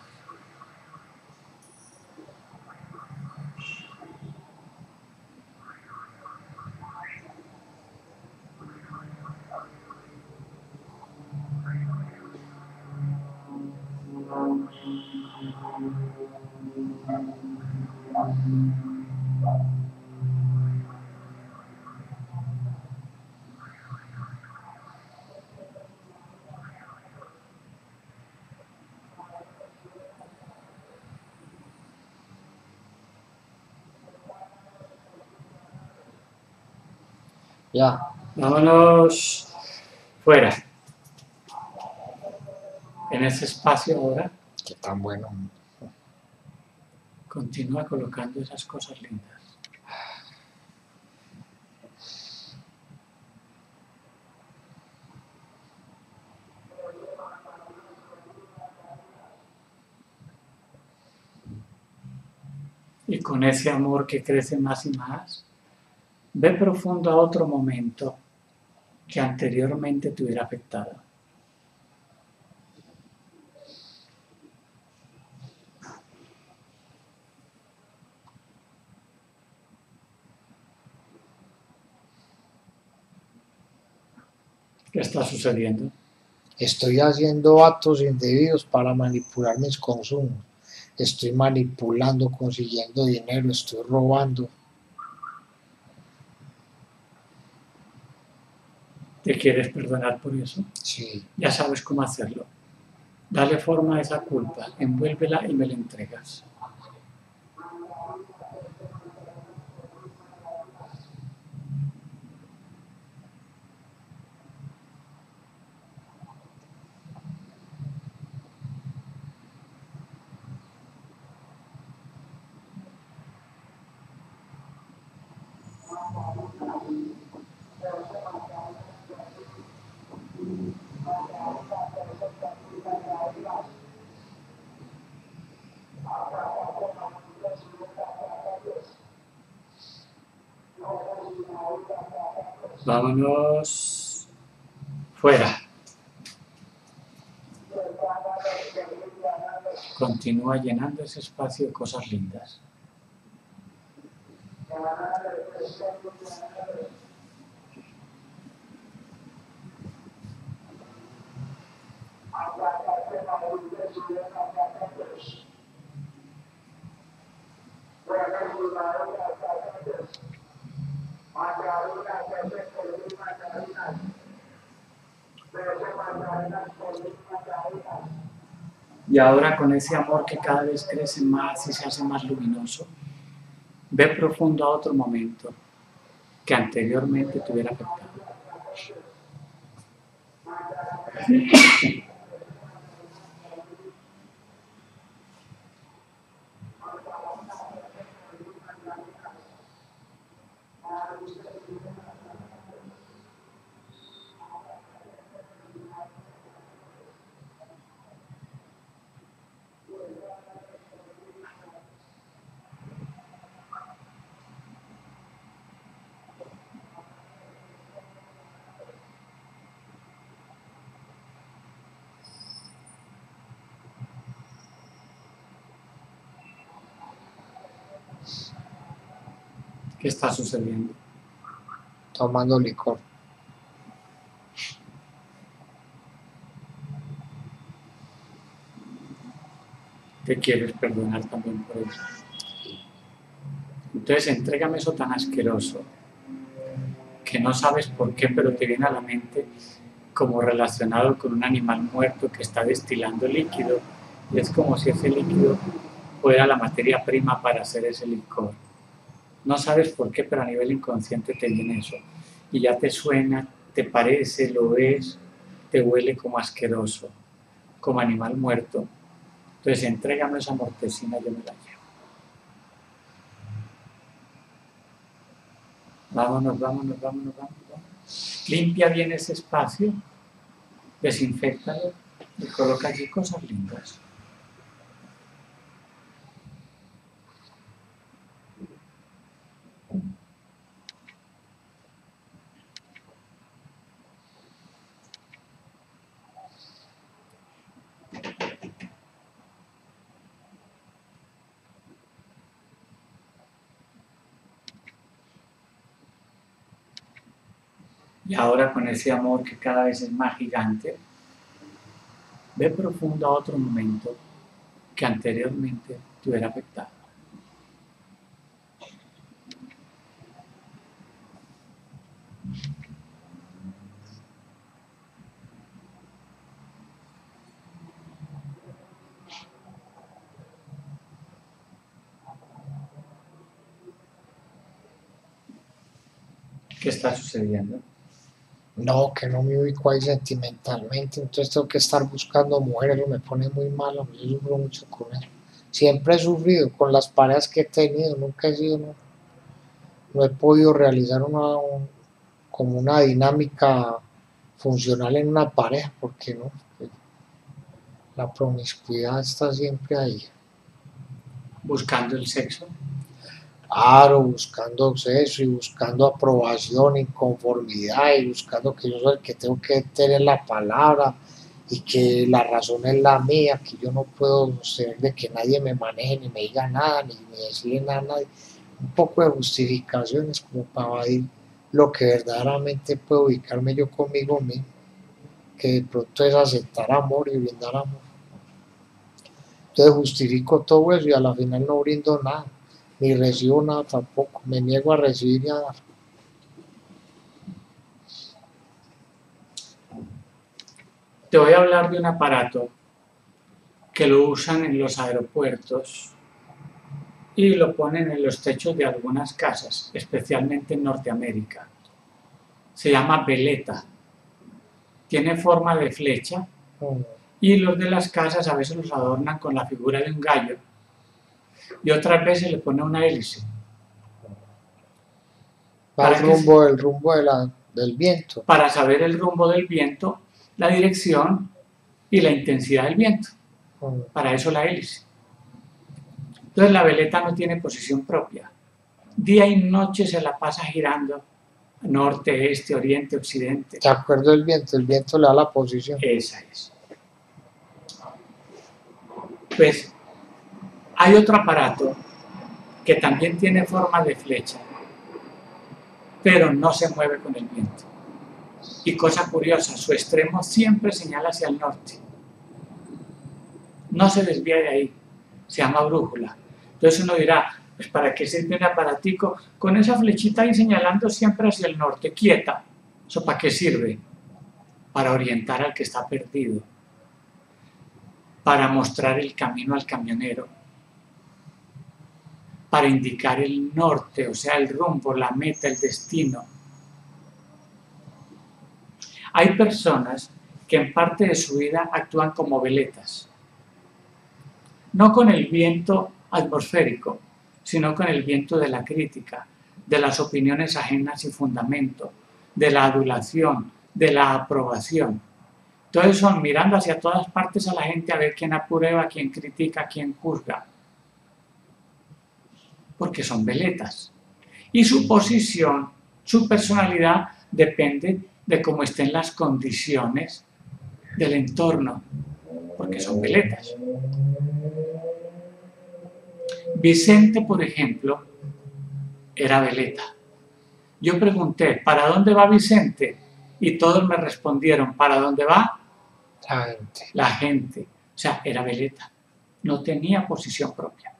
Ya. Vámonos fuera. En ese espacio ahora, Qué tan bueno. continúa colocando esas cosas lindas. Y con ese amor que crece más y más, ve profundo a otro momento que anteriormente te hubiera afectado. ¿Qué está sucediendo? Estoy haciendo actos indebidos para manipular mis consumos. Estoy manipulando, consiguiendo dinero, estoy robando. ¿Te quieres perdonar por eso? Sí. Ya sabes cómo hacerlo. Dale forma a esa culpa, envuélvela y me la entregas. Vámonos fuera. Continúa llenando ese espacio de cosas lindas. Y ahora con ese amor que cada vez crece más y se hace más luminoso, ve profundo a otro momento que anteriormente te hubiera afectado. ¿Qué está sucediendo? Tomando licor. Te quieres perdonar también por eso. Entonces entrégame eso tan asqueroso que no sabes por qué, pero te viene a la mente como relacionado con un animal muerto que está destilando líquido, y es como si ese líquido fuera la materia prima para hacer ese licor. No sabes por qué, pero a nivel inconsciente te viene eso. Y ya te suena, te parece, lo ves, te huele como asqueroso, como animal muerto. Entonces entrégame esa mortecina, yo me la llevo. Vámonos, vámonos, vámonos, vámonos. Limpia bien ese espacio, desinféctalo y coloca allí cosas lindas. Y ahora con ese amor que cada vez es más gigante, ve profundo a otro momento que anteriormente te hubiera afectado. ¿Qué está sucediendo? No, que no me ubico ahí sentimentalmente, entonces tengo que estar buscando mujeres, eso me pone muy malo, yo sufro mucho con eso. Siempre he sufrido con las parejas que he tenido, nunca he sido, no he podido realizar como una dinámica funcional en una pareja, porque no, la promiscuidad está siempre ahí. Buscando el sexo. Claro, buscando sexo y buscando aprobación, inconformidad y buscando que yo soy el que tengo que tener la palabra y que la razón es la mía, que yo no puedo ser de que nadie me maneje ni me diga nada, ni decirle nada a nadie. Un poco de justificaciones como para evadir lo que verdaderamente puedo ubicarme yo conmigo mismo, que de pronto es aceptar amor y brindar amor. Entonces justifico todo eso y a la final no brindo nada, ni recibo nada tampoco, me niego a recibir y a dar. Te voy a hablar de un aparato que lo usan en los aeropuertos y lo ponen en los techos de algunas casas, especialmente en Norteamérica. Se llama veleta. Tiene forma de flecha y los de las casas a veces los adornan con la figura de un gallo y otras veces le ponen una hélice. Para el rumbo del viento. Para saber el rumbo del viento, la dirección y la intensidad del viento. Para eso la hélice. Entonces la veleta no tiene posición propia. Día y noche se la pasa girando, norte, este, oriente, occidente. ¿De acuerdo el viento le da la posición? Esa es. Pues hay otro aparato que también tiene forma de flecha, pero no se mueve con el viento. Y cosa curiosa, su extremo siempre señala hacia el norte. No se desvía de ahí, se llama brújula. Entonces uno dirá, pues ¿para qué sirve un aparatico con esa flechita ahí señalando siempre hacia el norte, quieta? ¿Eso para qué sirve? Para orientar al que está perdido, para mostrar el camino al camionero, para indicar el norte, o sea, el rumbo, la meta, el destino. Hay personas que en parte de su vida actúan como veletas, no con el viento atmosférico, sino con el viento de la crítica, de las opiniones ajenas y fundamento, de la adulación, de la aprobación. Entonces son mirando hacia todas partes a la gente a ver quién aprueba, quién critica, quién juzga. Porque son veletas. Y su posición, su personalidad depende de cómo estén las condiciones del entorno, porque son veletas. Vicente, por ejemplo, era veleta. Yo pregunté, ¿para dónde va Vicente? Y todos me respondieron, ¿para dónde va? La gente. La gente. O sea, era veleta. No tenía posición propia.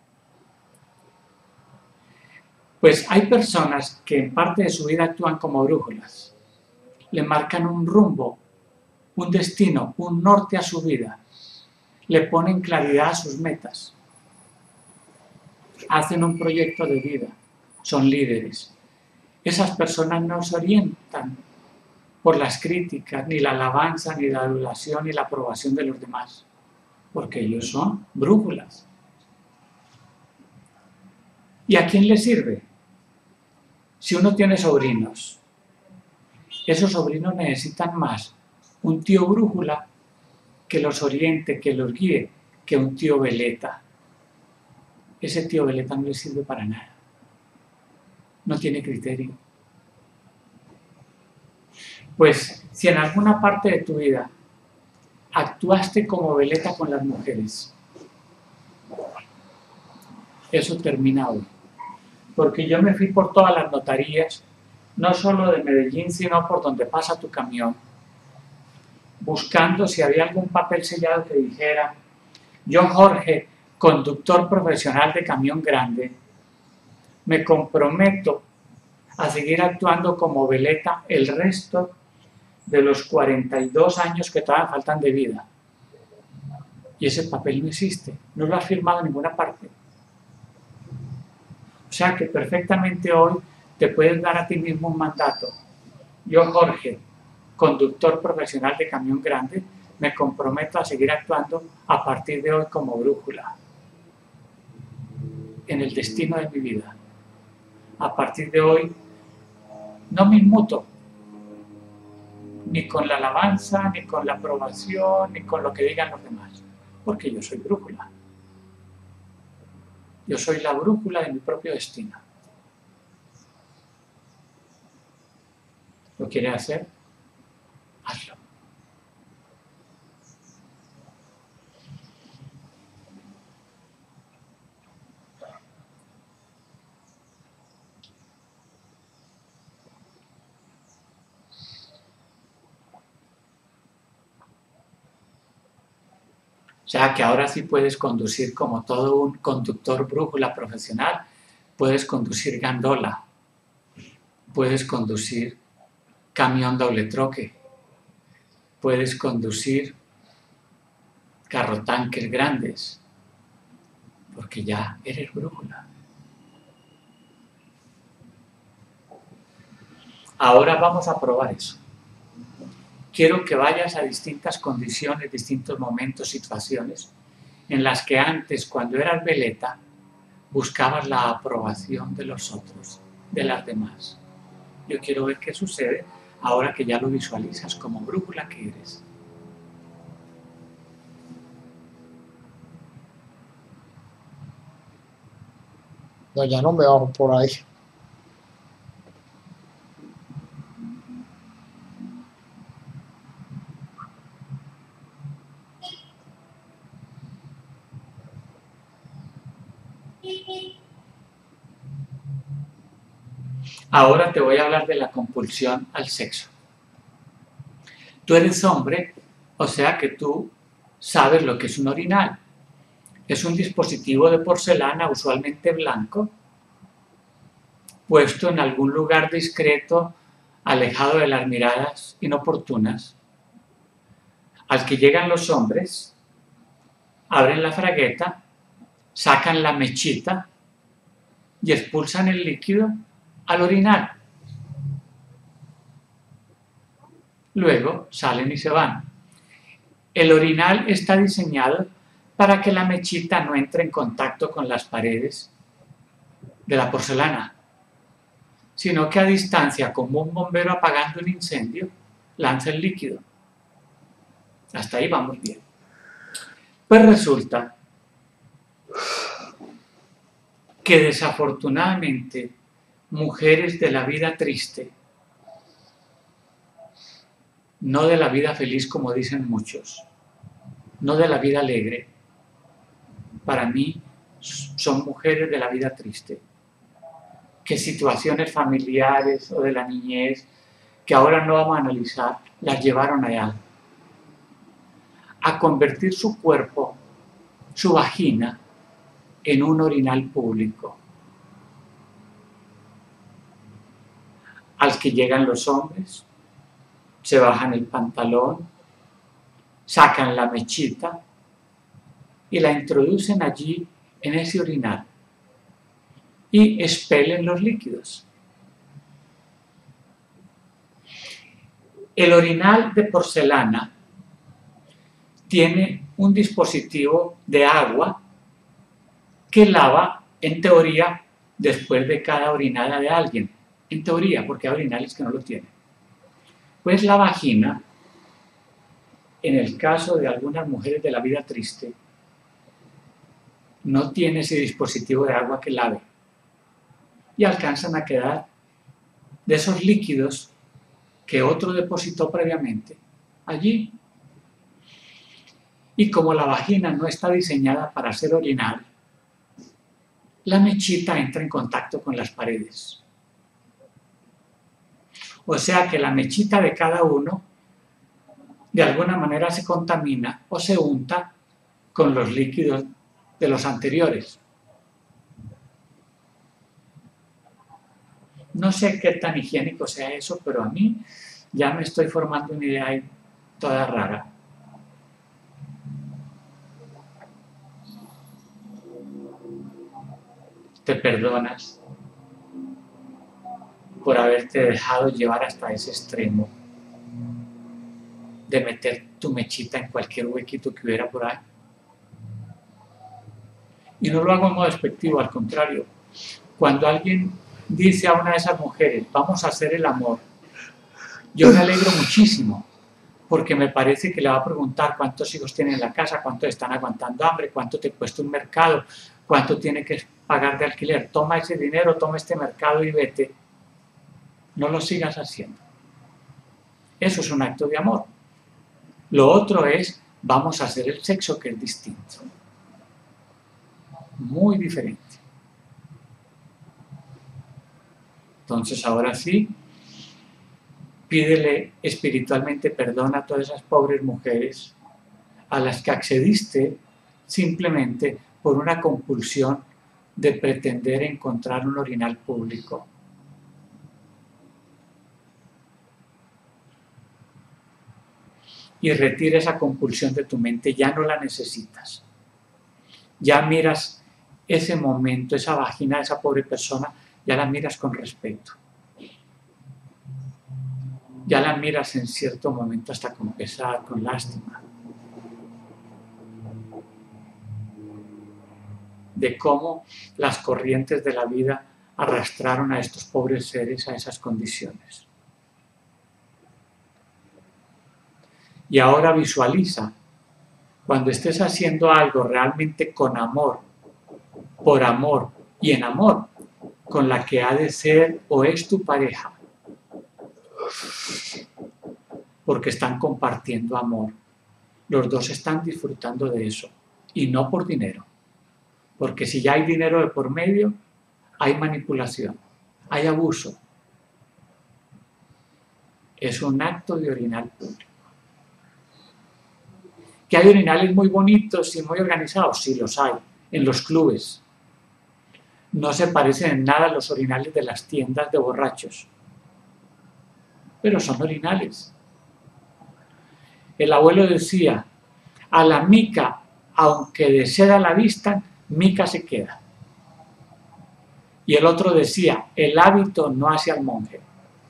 Pues hay personas que en parte de su vida actúan como brújulas. Le marcan un rumbo, un destino, un norte a su vida. Le ponen claridad a sus metas. Hacen un proyecto de vida. Son líderes. Esas personas no se orientan por las críticas, ni la alabanza, ni la adulación, ni la aprobación de los demás. Porque ellos son brújulas. ¿Y a quién le sirve? Si uno tiene sobrinos, esos sobrinos necesitan más un tío brújula que los oriente, que los guíe, que un tío veleta. Ese tío veleta no le sirve para nada. No tiene criterio. Pues si en alguna parte de tu vida actuaste como veleta con las mujeres, eso termina hoy. Porque yo me fui por todas las notarías, no solo de Medellín, sino por donde pasa tu camión, buscando si había algún papel sellado que dijera, yo Jorge, conductor profesional de camión grande, me comprometo a seguir actuando como veleta el resto de los 42 años que todavía faltan de vida. Y ese papel no existe, no lo has firmado en ninguna parte. O sea que perfectamente hoy te puedes dar a ti mismo un mandato. Yo, Jorge, conductor profesional de camión grande, me comprometo a seguir actuando a partir de hoy como brújula en el destino de mi vida. A partir de hoy no me inmuto ni con la alabanza, ni con la aprobación, ni con lo que digan los demás, porque yo soy brújula. Yo soy la brújula de mi propio destino. ¿Lo quieres hacer? Hazlo. O sea que ahora sí puedes conducir como todo un conductor brújula profesional, puedes conducir gandola, puedes conducir camión doble troque, puedes conducir carrotanques grandes, porque ya eres brújula. Ahora vamos a probar eso. Quiero que vayas a distintas condiciones, distintos momentos, situaciones, en las que antes, cuando eras veleta, buscabas la aprobación de los otros, de las demás. Yo quiero ver qué sucede ahora que ya lo visualizas como brújula que eres. No, ya no me bajo por ahí. Ahora te voy a hablar de la compulsión al sexo. Tú eres hombre, o sea que tú sabes lo que es un orinal. Es un dispositivo de porcelana, usualmente blanco, puesto en algún lugar discreto, alejado de las miradas inoportunas, al que llegan los hombres, abren la fragueta, sacan la mechita y expulsan el líquido al orinal. Luego salen y se van. El orinal está diseñado para que la mechita no entre en contacto con las paredes de la porcelana, sino que a distancia, como un bombero apagando un incendio, lanza el líquido. Hasta ahí vamos bien. Pues resulta que desafortunadamente mujeres de la vida triste, no de la vida feliz como dicen muchos, no de la vida alegre, para mí son mujeres de la vida triste, que situaciones familiares o de la niñez, que ahora no vamos a analizar, las llevaron allá, a convertir su cuerpo, su vagina, en un orinal público, al que llegan los hombres, se bajan el pantalón, sacan la mechita y la introducen allí en ese orinal y expelen los líquidos. El orinal de porcelana tiene un dispositivo de agua que lava, en teoría, después de cada orinada de alguien. En teoría, porque hay orinales que no lo tienen. Pues la vagina, en el caso de algunas mujeres de la vida triste, no tiene ese dispositivo de agua que lave. Y alcanzan a quedar de esos líquidos que otro depositó previamente allí. Y como la vagina no está diseñada para ser orinal, la mechita entra en contacto con las paredes. O sea que la mechita de cada uno de alguna manera se contamina o se unta con los líquidos de los anteriores. No sé qué tan higiénico sea eso, pero a mí ya me estoy formando una idea ahí toda rara. Te perdonas por haberte dejado llevar hasta ese extremo de meter tu mechita en cualquier huequito que hubiera por ahí. Y no lo hago en modo despectivo, al contrario. Cuando alguien dice a una de esas mujeres, vamos a hacer el amor, yo me alegro muchísimo, porque me parece que le va a preguntar cuántos hijos tiene en la casa, cuántos están aguantando hambre, cuánto te cuesta un mercado, cuánto tiene que pagar de alquiler. Toma ese dinero, toma este mercado y vete. No lo sigas haciendo. Eso es un acto de amor. Lo otro es, vamos a hacer el sexo, que es distinto. Muy diferente. Entonces, ahora sí, pídele espiritualmente perdón a todas esas pobres mujeres a las que accediste simplemente por una compulsión de pretender encontrar un orinal público. y retira esa compulsión de tu mente, ya no la necesitas. Ya miras ese momento, esa vagina de esa pobre persona, ya la miras con respeto. Ya la miras en cierto momento hasta con pesar, con lástima. De cómo las corrientes de la vida arrastraron a estos pobres seres a esas condiciones. Y ahora visualiza, cuando estés haciendo algo realmente con amor, por amor y en amor, con la que ha de ser o es tu pareja, porque están compartiendo amor. Los dos están disfrutando de eso, y no por dinero. Porque si ya hay dinero de por medio, hay manipulación, hay abuso. Es un acto de orinal público. ¿Que hay orinales muy bonitos y muy organizados? Sí, los hay, en los clubes. No se parecen en nada a los orinales de las tiendas de borrachos. Pero son orinales. El abuelo decía, a la mica, aunque de seda la vista, mica se queda. Y el otro decía, el hábito no hace al monje.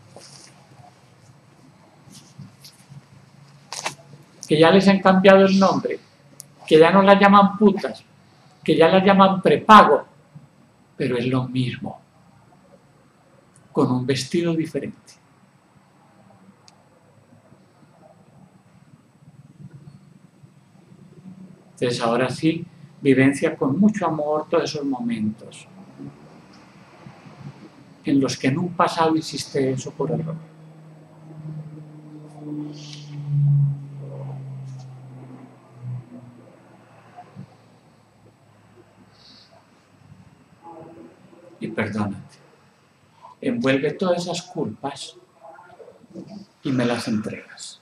Que ya les han cambiado el nombre, que ya no las llaman putas, que ya las llaman prepago, pero es lo mismo, con un vestido diferente. Entonces ahora sí, vivencia con mucho amor todos esos momentos en los que en un pasado hiciste eso por error. Y perdónate. Envuelve todas esas culpas y me las entregas.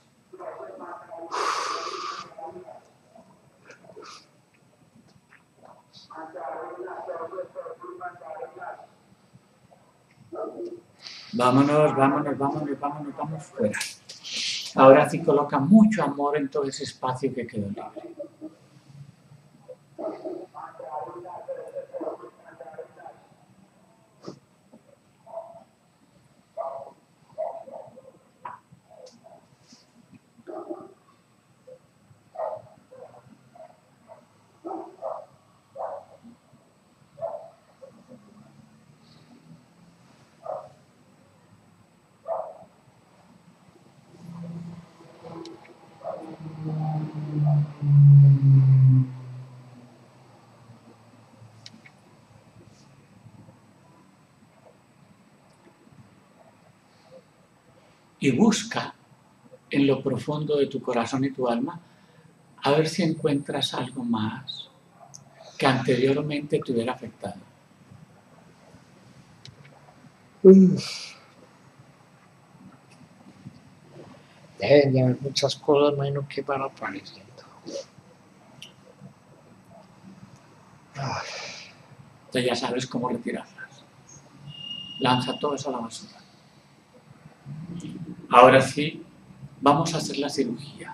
Vámonos, vámonos, vámonos, vámonos, vamos fuera. Ahora sí coloca mucho amor en todo ese espacio que quedó libre. Y busca en lo profundo de tu corazón y tu alma a ver si encuentras algo más que anteriormente te hubiera afectado. Deben de haber muchas cosas, imagino, que van apareciendo. Entonces ya sabes cómo retirarlas. Lanza todo eso a la basura. Ahora sí, vamos a hacer la cirugía.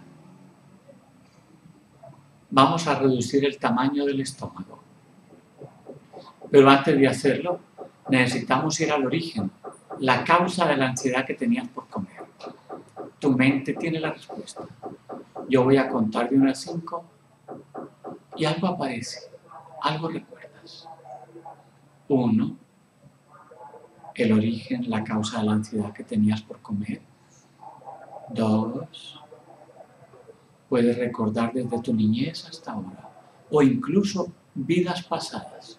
Vamos a reducir el tamaño del estómago. Pero antes de hacerlo, necesitamos ir al origen, la causa de la ansiedad que tenías por comer. Tu mente tiene la respuesta. Yo voy a contar de 1 a 5 y algo aparece, algo recuerdas. 1, el origen, la causa de la ansiedad que tenías por comer. 2, puedes recordar desde tu niñez hasta ahora, o incluso vidas pasadas.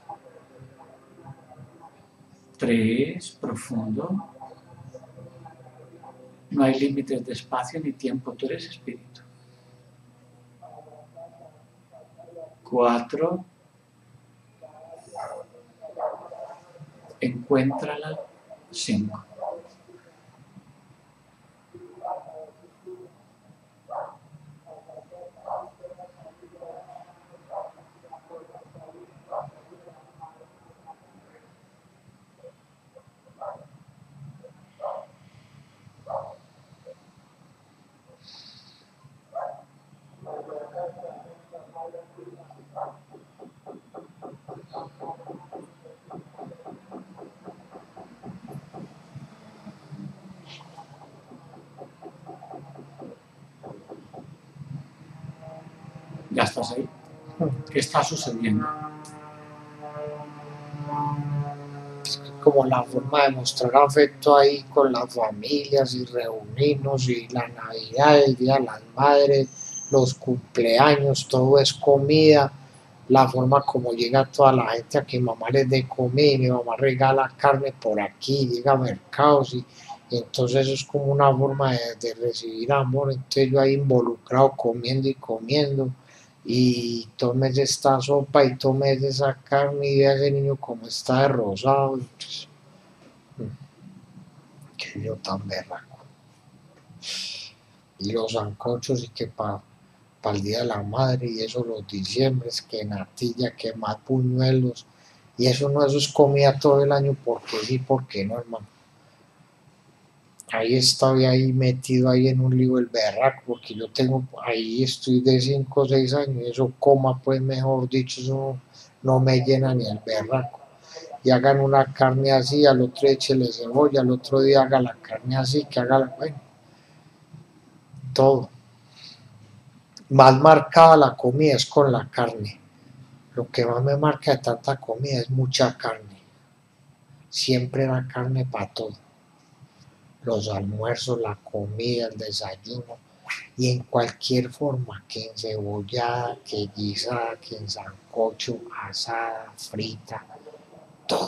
3, profundo. No hay límites de espacio ni tiempo, tú eres espíritu. 4, encuéntrala. 5. estás ahí. ¿Qué está sucediendo? Como la forma de mostrar afecto ahí con las familias y reunirnos y la Navidad, el Día de las Madres, los cumpleaños, todo es comida, la forma como llega toda la gente a que mamá les dé comida, mi mamá regala carne por aquí, llega a mercados y entonces eso es como una forma de recibir amor, entonces yo ahí involucrado comiendo y comiendo y tomes esta sopa y tomes esa carne y ve a ese niño como está de rosado. Entonces, qué yo tan berraco. Y los sancochos y que para el Día de la Madre y eso los diciembres, que natilla, que más puñuelos. Y eso no, eso es comida todo el año, porque sí, porque no, hermano. Ahí estoy ahí metido ahí en un lío el berraco, porque yo tengo, ahí estoy de 5 o 6 años, y eso coma pues mejor dicho, eso no me llena ni el berraco. Y hagan una carne así, al otro échele cebolla, al otro día haga la carne así, que haga la, bueno, todo. Más marcada la comida es con la carne. Lo que más me marca de tanta comida es mucha carne. Siempre la carne para todo. Los almuerzos, la comida, el desayuno, y en cualquier forma, que encebollada, que guisada, que en sancocho, asada, frita, todo.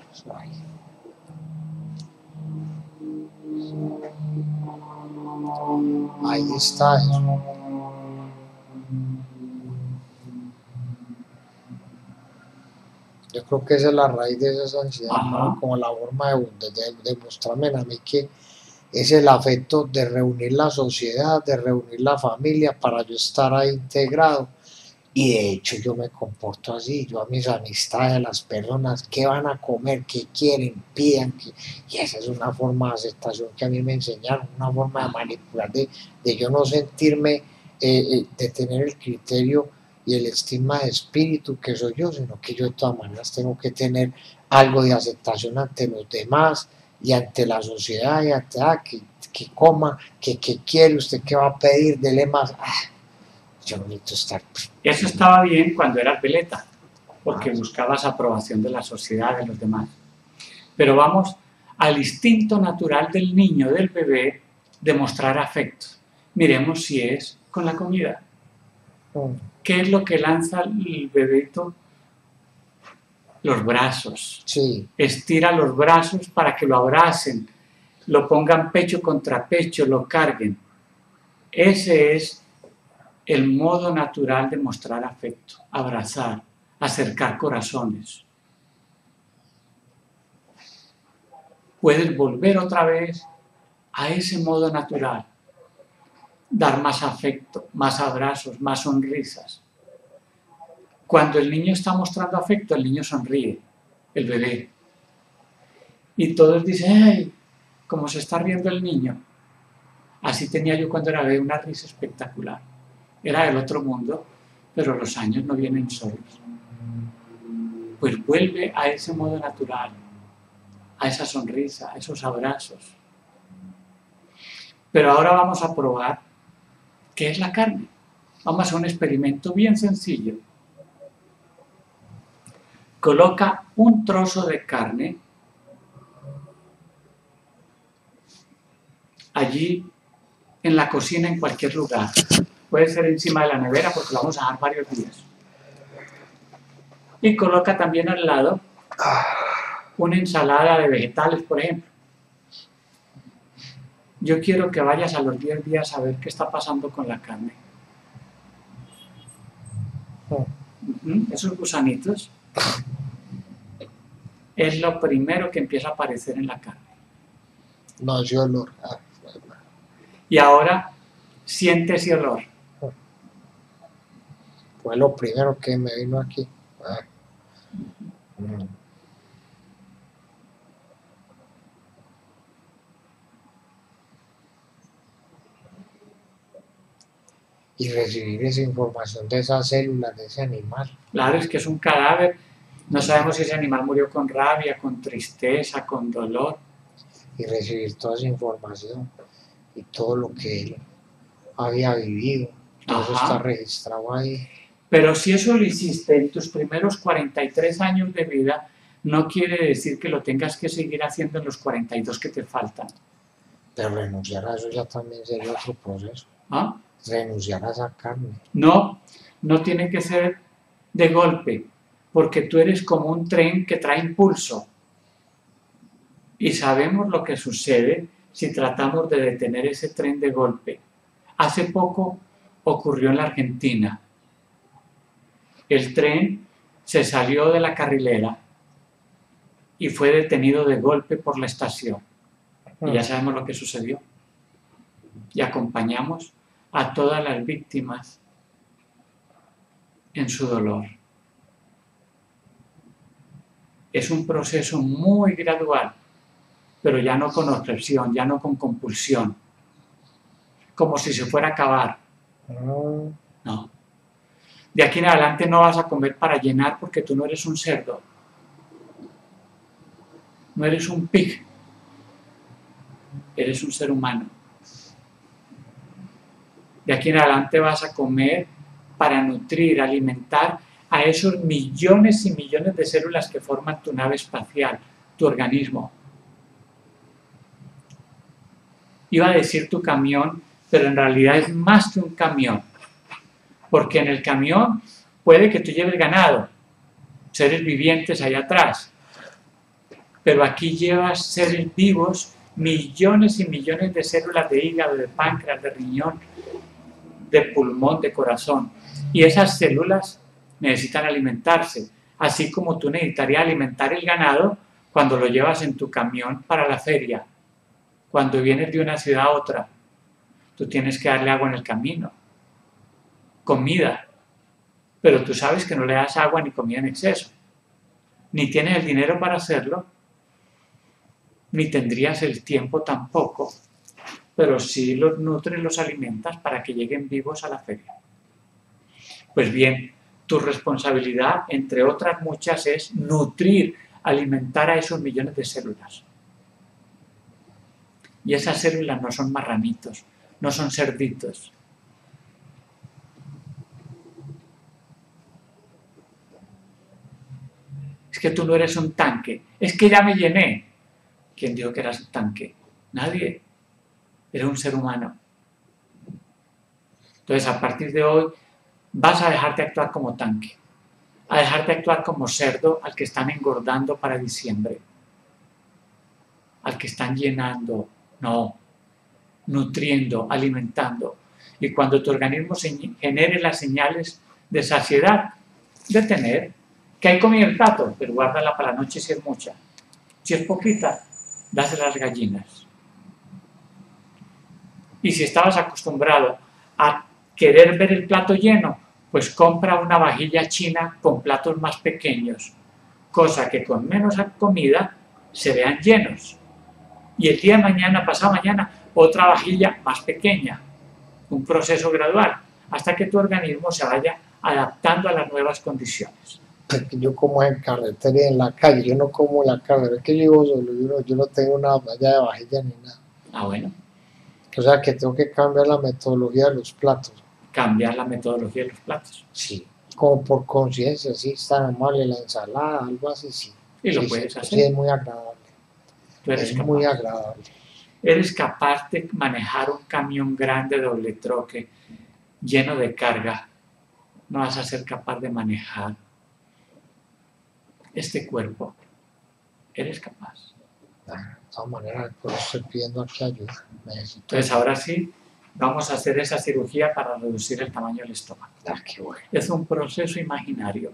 Ahí está eso. Yo creo que esa es la raíz de esa ansiedad, ¿no? Como la forma de mostrarme a mí que es el afecto de reunir la sociedad, de reunir la familia para yo estar ahí integrado. Y de hecho yo me comporto así, yo a mis amistades, a las personas, ¿qué van a comer? ¿Qué quieren? Pidan. Y esa es una forma de aceptación que a mí me enseñaron, una forma de manipular, de yo no sentirme, de tener el criterio y el estima de espíritu que soy yo, sino que yo de todas maneras tengo que tener algo de aceptación ante los demás y ante la sociedad y ante que coma, que quiere, usted qué va a pedir, dele más. Yo no necesito estar. Eso estaba bien cuando eras veleta, porque buscabas aprobación de la sociedad, de los demás. Pero vamos al instinto natural del niño, del bebé, de mostrar afecto. Miremos si es con la comida. ¿Qué es lo que lanza el bebito? Los brazos. Sí. Estira los brazos para que lo abracen, lo pongan pecho contra pecho, lo carguen. Ese es el modo natural de mostrar afecto, abrazar, acercar corazones. Puedes volver otra vez a ese modo natural, dar más afecto, más abrazos, más sonrisas. Cuando el niño está mostrando afecto, el niño sonríe, el bebé. Y todos dicen, ¡ay! ¿Cómo se está riendo el niño? Así tenía yo cuando era bebé, una risa espectacular. Era del otro mundo, pero los años no vienen solos. Pues vuelve a ese modo natural, a esa sonrisa, a esos abrazos. Pero ahora vamos a probar qué es la carne. Vamos a hacer un experimento bien sencillo. Coloca un trozo de carne allí en la cocina, en cualquier lugar. Puede ser encima de la nevera porque lo vamos a dejar varios días. Y coloca también al lado una ensalada de vegetales, por ejemplo. Yo quiero que vayas a los 10 días a ver qué está pasando con la carne. Esos gusanitos es lo primero que empieza a aparecer en la carne. No, ese olor. Y ahora siente ese olor. Fue lo primero que me vino aquí. Y recibir esa información de esas células, de ese animal. Claro, es que es un cadáver. No sabemos si ese animal murió con rabia, con tristeza, con dolor. Y recibir toda esa información y todo lo que él había vivido, Todo eso Ajá. está registrado ahí. Pero si eso lo hiciste en tus primeros 43 años de vida, no quiere decir que lo tengas que seguir haciendo en los 42 que te faltan. Pero renunciar a eso ya también sería otro proceso. ¿Ah? Renunciar a esa carne. No, no tiene que ser de golpe, porque tú eres como un tren que trae impulso. Y sabemos lo que sucede si tratamos de detener ese tren de golpe. Hace poco ocurrió en la Argentina. El tren se salió de la carrilera y fue detenido de golpe por la estación. Y ya sabemos lo que sucedió. Y acompañamos a todas las víctimas en su dolor. Es un proceso muy gradual, pero ya no con obsesión, ya no con compulsión, como si se fuera a acabar. No. De aquí en adelante no vas a comer para llenar porque tú no eres un cerdo, no eres un pig, eres un ser humano. De aquí en adelante vas a comer para nutrir, alimentar a esos millones y millones de células que forman tu nave espacial, tu organismo. Iba a decir tu camión, pero en realidad es más que un camión. Porque en el camión puede que tú lleves ganado, seres vivientes allá atrás. Pero aquí llevas seres vivos, millones y millones de células de hígado, de páncreas, de riñón, de pulmón, de corazón. Y esas células necesitan alimentarse, así como tú necesitarías alimentar el ganado cuando lo llevas en tu camión para la feria. Cuando vienes de una ciudad a otra, tú tienes que darle agua en el camino, comida, pero tú sabes que no le das agua ni comida en exceso, ni tienes el dinero para hacerlo, ni tendrías el tiempo tampoco, pero sí los nutres, los alimentas para que lleguen vivos a la feria. Pues bien, tu responsabilidad, entre otras muchas, es nutrir, alimentar a esos millones de células. Y esas células no son marranitos, no son cerditos. Es que tú no eres un tanque, es que ya me llené. ¿Quién dijo que eras un tanque? Nadie. Eres un ser humano. Entonces, a partir de hoy, vas a dejarte actuar como tanque, a dejarte actuar como cerdo al que están engordando para diciembre, al que están llenando, no, nutriendo, alimentando. Y cuando tu organismo genere las señales de saciedad, de tener, que hay comida en el plato, pero guárdala para la noche si es mucha. Si es poquita, dásela a las gallinas. Y si estabas acostumbrado a querer ver el plato lleno, pues compra una vajilla china con platos más pequeños, cosa que con menos comida se vean llenos. Y el día de mañana, pasado mañana, otra vajilla más pequeña. Un proceso gradual, hasta que tu organismo se vaya adaptando a las nuevas condiciones. Yo como en carretera y en la calle, yo no como en la carretera, es que yo vivo solo, yo no tengo una valla de vajilla ni nada. Ah, bueno. O sea que tengo que cambiar la metodología de los platos. Cambiar la metodología de los platos. Sí. Como por conciencia, sí, está amable la ensalada, algo así, sí. Y lo sí, puedes sí, hacer. Sí, es muy agradable. Tú eres es capaz. muy agradable. Eres capaz de manejar un camión grande doble troque lleno de carga. No vas a ser capaz de manejar este cuerpo. Eres capaz. De todas maneras, por eso estoy pidiendo aquí ayuda. Necesito. Entonces ahora sí, vamos a hacer esa cirugía para reducir el tamaño del estómago. Qué bueno. Es un proceso imaginario.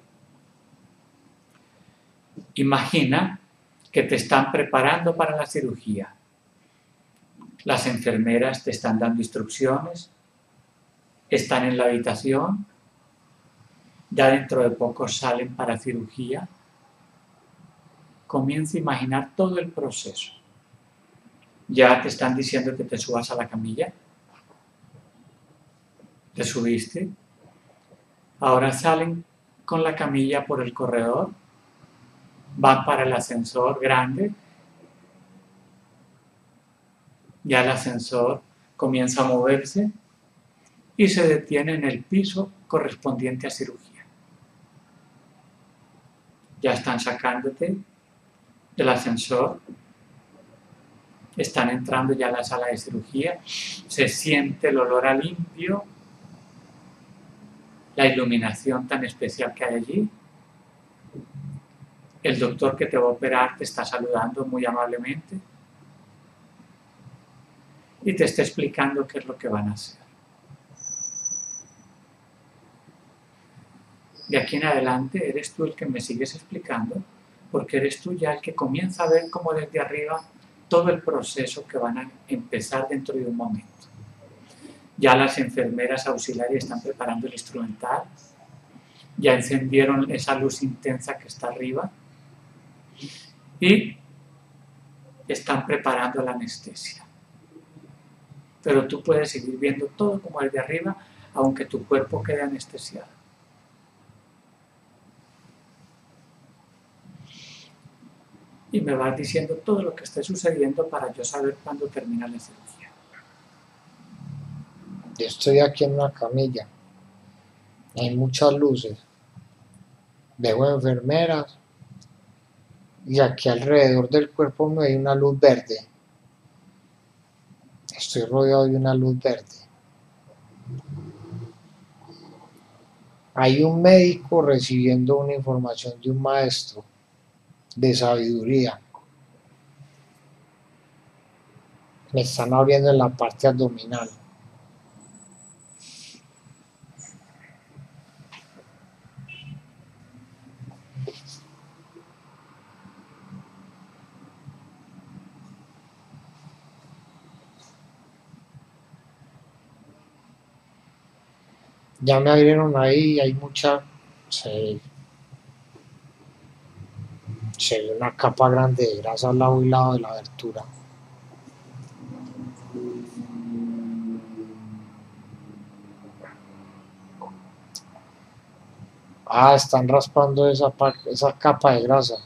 Imagina que te están preparando para la cirugía. Las enfermeras te están dando instrucciones, están en la habitación, ya dentro de poco salen para cirugía. Comienza a imaginar todo el proceso. Ya te están diciendo que te subas a la camilla. Te subiste. Ahora salen con la camilla por el corredor. Van para el ascensor grande. Ya el ascensor comienza a moverse. y se detiene en el piso correspondiente a cirugía. Ya están sacándote del ascensor, están entrando ya a la sala de cirugía, se siente el olor a limpio, la iluminación tan especial que hay allí. El doctor que te va a operar te está saludando muy amablemente y te está explicando qué es lo que van a hacer. De aquí en adelante eres tú el que me sigues explicando, porque eres tú ya el que comienza a ver como desde arriba todo el proceso que van a empezar dentro de un momento. Ya las enfermeras auxiliares están preparando el instrumental, ya encendieron esa luz intensa que está arriba y están preparando la anestesia. Pero tú puedes seguir viendo todo como desde arriba, aunque tu cuerpo quede anestesiado. Y me vas diciendo todo lo que esté sucediendo para yo saber cuándo termina la cirugía. Yo estoy aquí en una camilla, hay muchas luces, veo enfermeras y aquí alrededor del cuerpo me hay una luz verde. Estoy rodeado de una luz verde. Hay un médico recibiendo una información de un maestro de sabiduría. Me están abriendo en la parte abdominal. Ya me abrieron ahí, hay mucha, se ve una capa grande de grasa al lado y lado de la abertura. Ah, están raspando esa capa de grasa.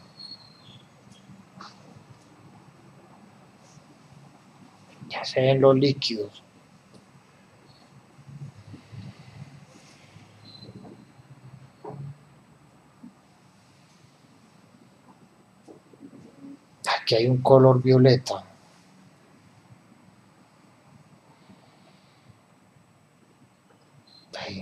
Ya se ven los líquidos. Aquí hay un color violeta. Ahí.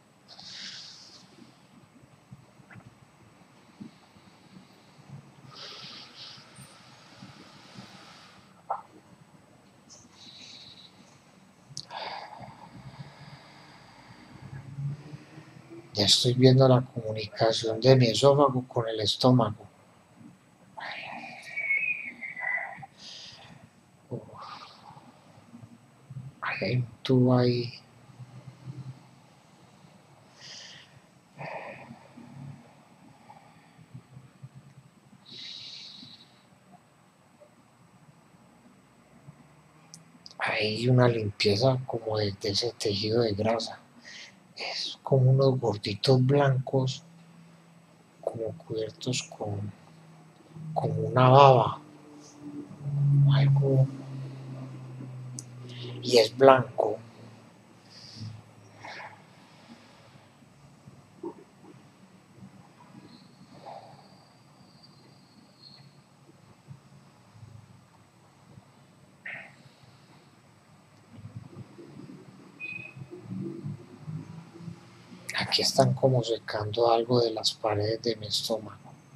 Ya estoy viendo la comunicación de mi esófago con el estómago. Hay un tubo ahí. Hay una limpieza como de ese tejido de grasa. Es como unos gorditos blancos, como cubiertos con una baba. Algo. Y es blanco. Aquí están como secando algo de las paredes de mi estómago.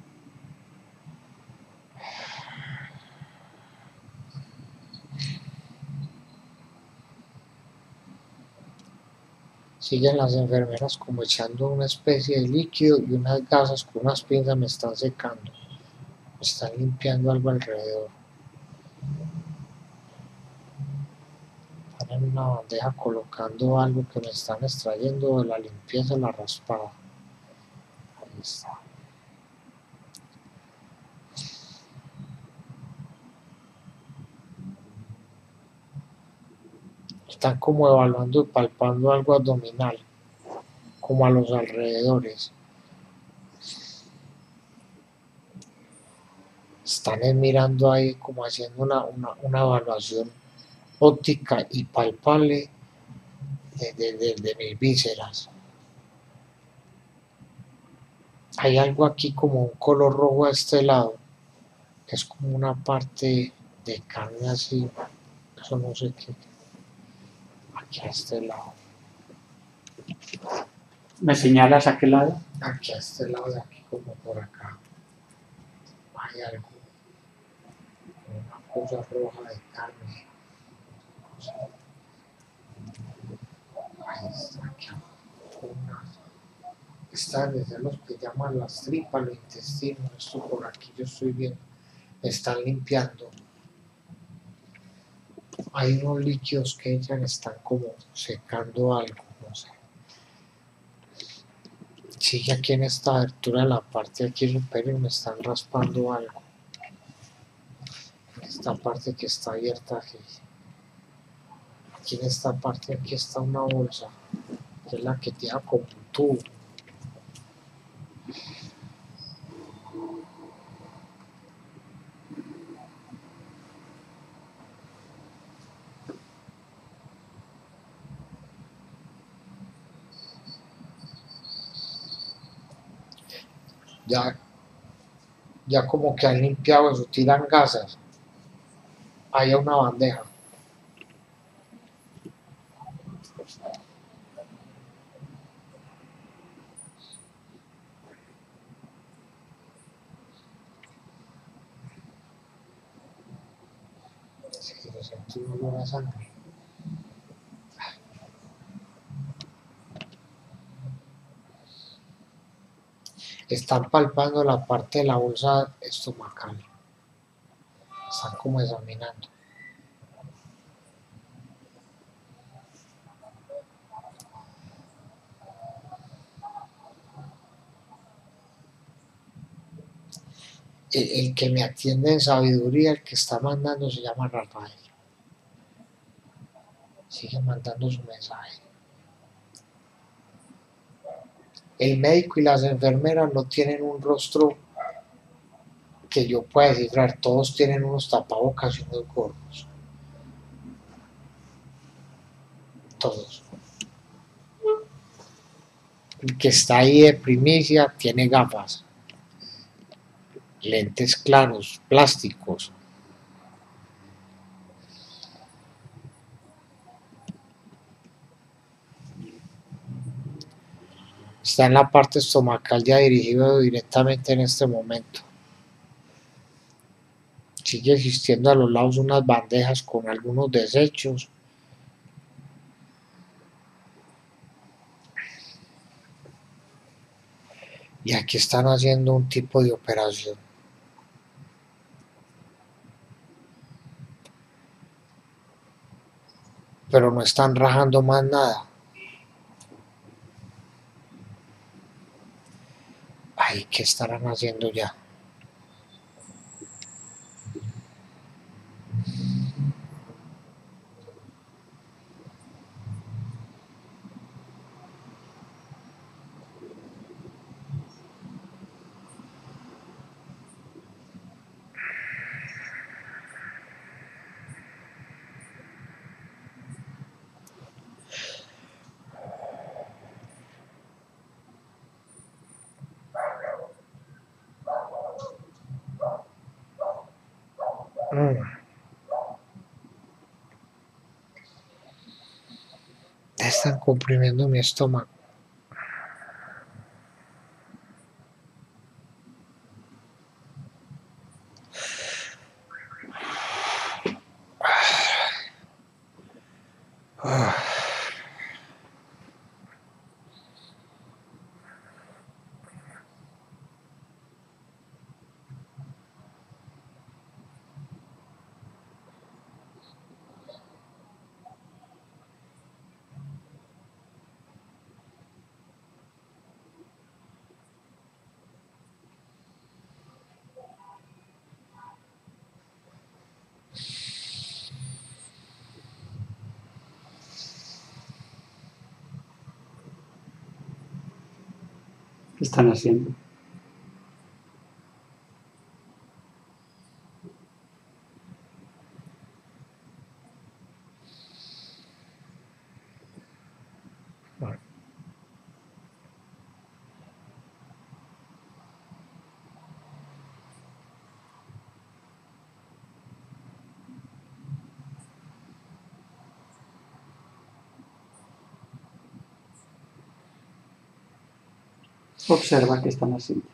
Siguen las enfermeras como echando una especie de líquido y unas gasas con unas pinzas me están secando. Me están limpiando algo alrededor. Están en una bandeja colocando algo que me están extrayendo de la limpieza, la raspada. Ahí está. Están como evaluando y palpando algo abdominal, como a los alrededores. Están mirando ahí como haciendo una evaluación óptica y palpable de mis vísceras. Hay algo aquí como un color rojo a este lado, que es como una parte de carne así, eso no sé qué, aquí a este lado. ¿Me señalas a qué lado? Aquí a este lado de aquí, como por acá, hay algo, una cosa roja de carne. Ahí está, aquí abajo, están desde los que llaman las tripas, los intestinos, esto por aquí yo estoy viendo, me están limpiando. Hay unos líquidos que entran, están como secando algo, no sé. Sigue aquí en esta abertura de la parte de aquí superior, me están raspando algo. Esta parte que está abierta aquí. Aquí en esta parte aquí está una bolsa, que es la que tiene como un tubo. Ya como que han limpiado eso, tiran gasas. Ahí hay una bandeja. Sí, yo sentí un olor a sangre. Están palpando la parte de la bolsa estomacal. Están como examinando. El que me atiende en sabiduría, el que está mandando, se llama Rafael. Sigue mandando su mensaje. El médico y las enfermeras no tienen un rostro que yo pueda descifrar. Todos tienen unos tapabocas y unos gorros. Todos. El que está ahí de primicia tiene gafas, lentes claros, plásticos. Está en la parte estomacal ya dirigido directamente en este momento. Sigue existiendo a los lados unas bandejas con algunos desechos. Y aquí están haciendo un tipo de operación. Pero no están rajando más nada. Ay, ¿qué estarán haciendo ya? Están comprimiendo mi estómago. ¿Qué están haciendo? Observa qué están haciendo.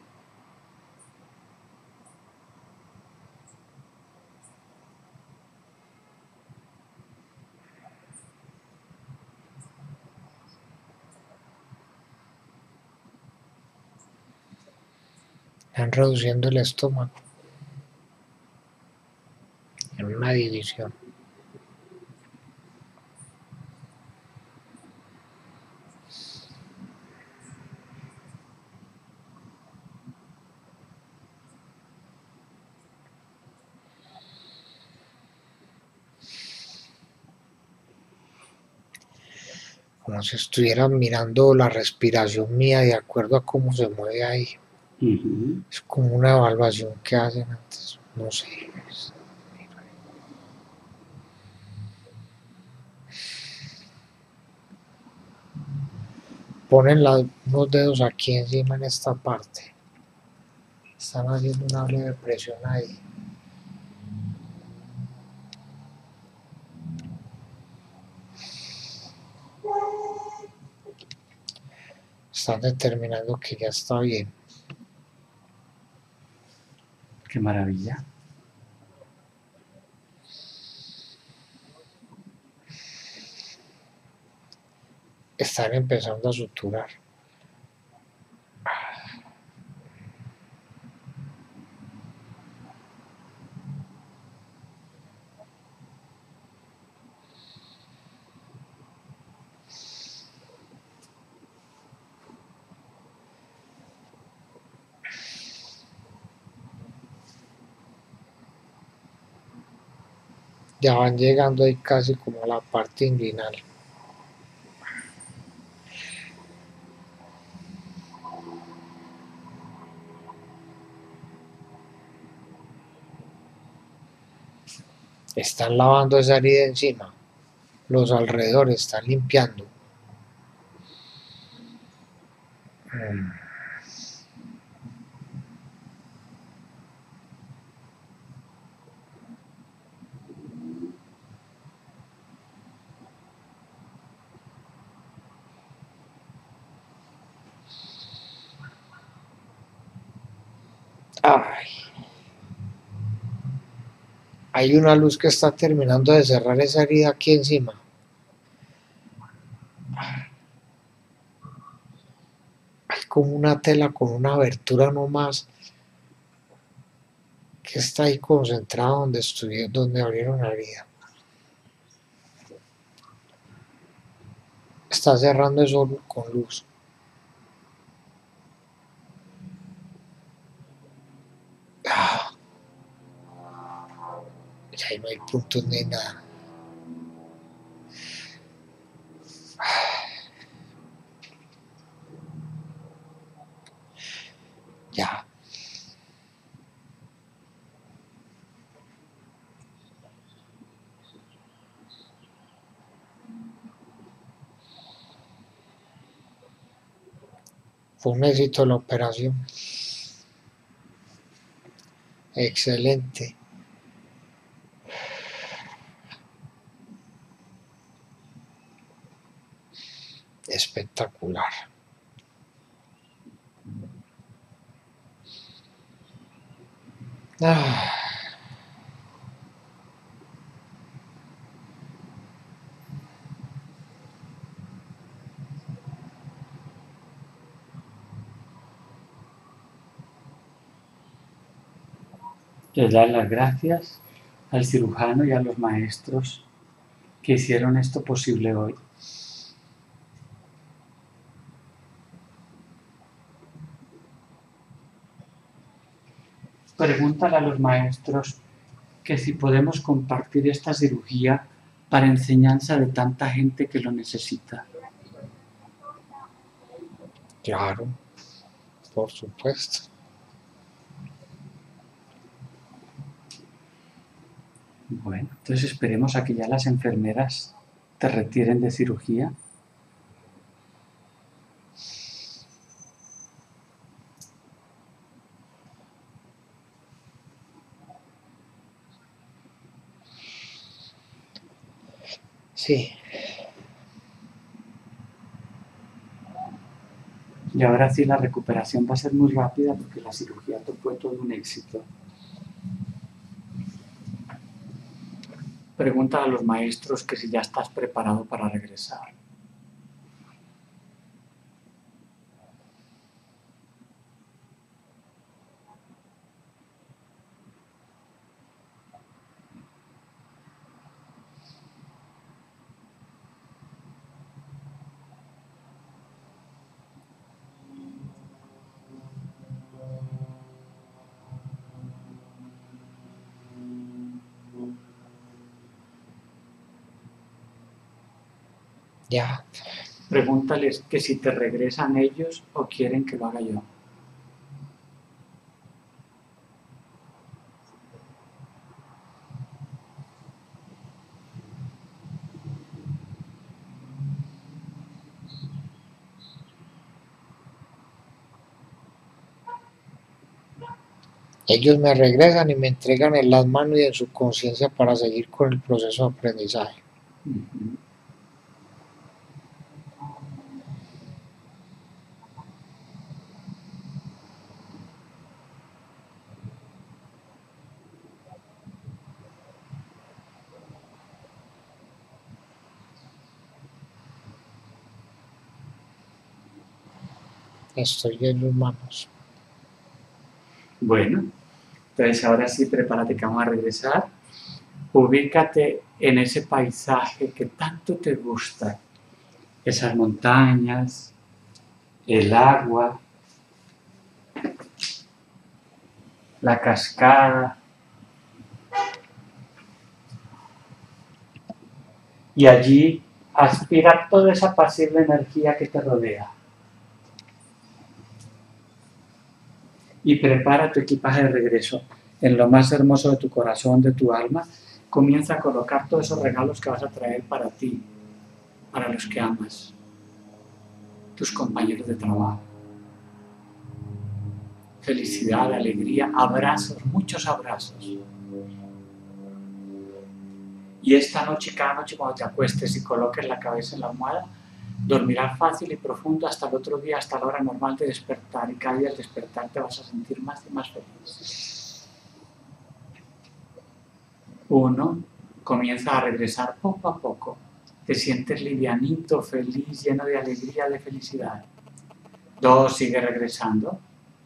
Están reduciendo el estómago en una división. Como si estuvieran mirando la respiración mía de acuerdo a cómo se mueve ahí. Es como una evaluación que hacen antes, no sé. Ponen unos dedos aquí encima en esta parte. Están haciendo una leve presión ahí. Están determinando que ya está bien. Qué maravilla. Están empezando a suturar. Ya van llegando ahí casi como a la parte inguinal. Están lavando esa herida encima. Los alrededores están limpiando. Ay. Hay una luz que está terminando de cerrar esa herida aquí encima. Hay como una tela con una abertura nomás que está ahí concentrada donde abrieron la herida. Está cerrando eso con luz. Y ahí no hay puntos ni nada. Ya. Fue un éxito la operación. Excelente. Espectacular. Les dan las gracias al cirujano y a los maestros que hicieron esto posible hoy. Pregúntale a los maestros que si podemos compartir esta cirugía para enseñanza de tanta gente que lo necesita. Claro, por supuesto. Bueno, entonces esperemos a que ya las enfermeras te retiren de cirugía. Sí. Y ahora sí la recuperación va a ser muy rápida porque la cirugía fue todo un éxito. Pregunta a los maestros que si ya estás preparado para regresar. Ya. Pregúntales que si te regresan ellos o quieren que lo haga yo. Ellos me regresan y me entregan en las manos y en su conciencia para seguir con el proceso de aprendizaje. Uh-huh. Estoy en sus manos. Bueno, entonces ahora sí, prepárate que vamos a regresar. Ubícate en ese paisaje que tanto te gusta. Esas montañas, el agua, la cascada. Y allí aspira toda esa apacible energía que te rodea. Y prepara tu equipaje de regreso. En lo más hermoso de tu corazón, de tu alma, comienza a colocar todos esos regalos que vas a traer para ti, para los que amas, tus compañeros de trabajo. Felicidad, alegría, abrazos, muchos abrazos. Y esta noche, cada noche cuando te acuestes y coloques la cabeza en la almohada, dormirás fácil y profundo hasta el otro día, hasta la hora normal de despertar. Y cada día al despertar te vas a sentir más y más feliz. 1. Comienza a regresar poco a poco. Te sientes livianito, feliz, lleno de alegría, de felicidad. 2. Sigue regresando.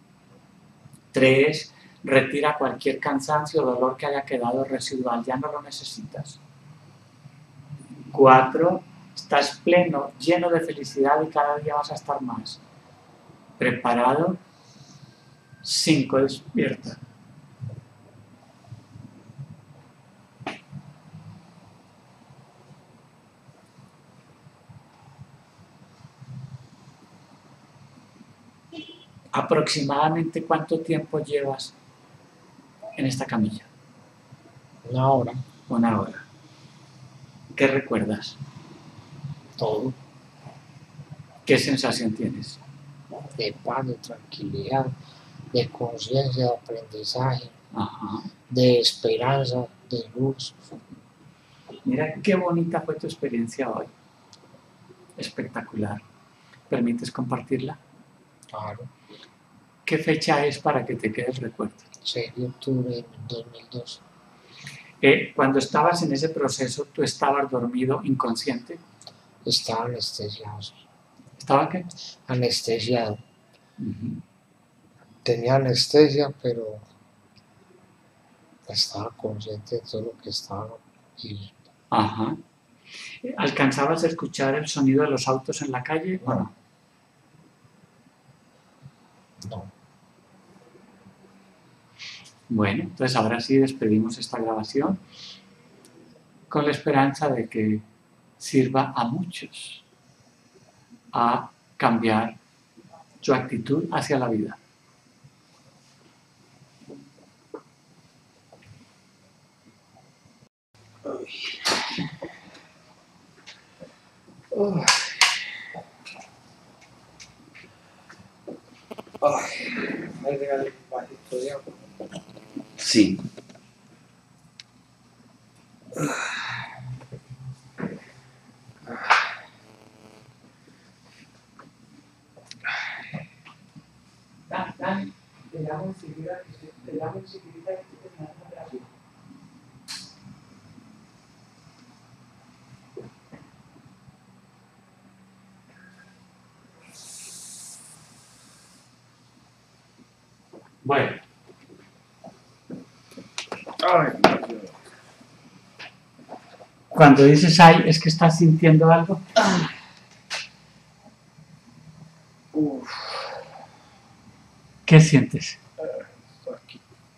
3. Retira cualquier cansancio o dolor que haya quedado residual. Ya no lo necesitas. 4. Estás pleno, lleno de felicidad y cada día vas a estar más. ¿Preparado? 5. Despierta. ¿Aproximadamente cuánto tiempo llevas en esta camilla? 1 hora. 1 hora. ¿Qué recuerdas? Todo. ¿Qué sensación tienes? De paz, de tranquilidad, de conciencia, de aprendizaje, Ajá. de esperanza, de luz. Mira qué bonita fue tu experiencia hoy. Espectacular. ¿Permites compartirla? Claro. ¿Qué fecha es para que te quede el recuerdo? 6 de octubre de 2012. Cuando estabas en ese proceso, ¿tú estabas dormido, inconsciente? Estaba anestesiado. ¿Estaba qué? Anestesiado. Uh-huh. Tenía anestesia, pero estaba consciente de todo lo que estaba viviendo. Ajá. ¿Alcanzabas a escuchar el sonido de los autos en la calle o no? No. Bueno, entonces ahora sí despedimos esta grabación con la esperanza de que sirva a muchos a cambiar su actitud hacia la vida. Sí. Bueno. Cuando dices ay, ¿es que estás sintiendo algo? ¿Qué sientes? Aquí.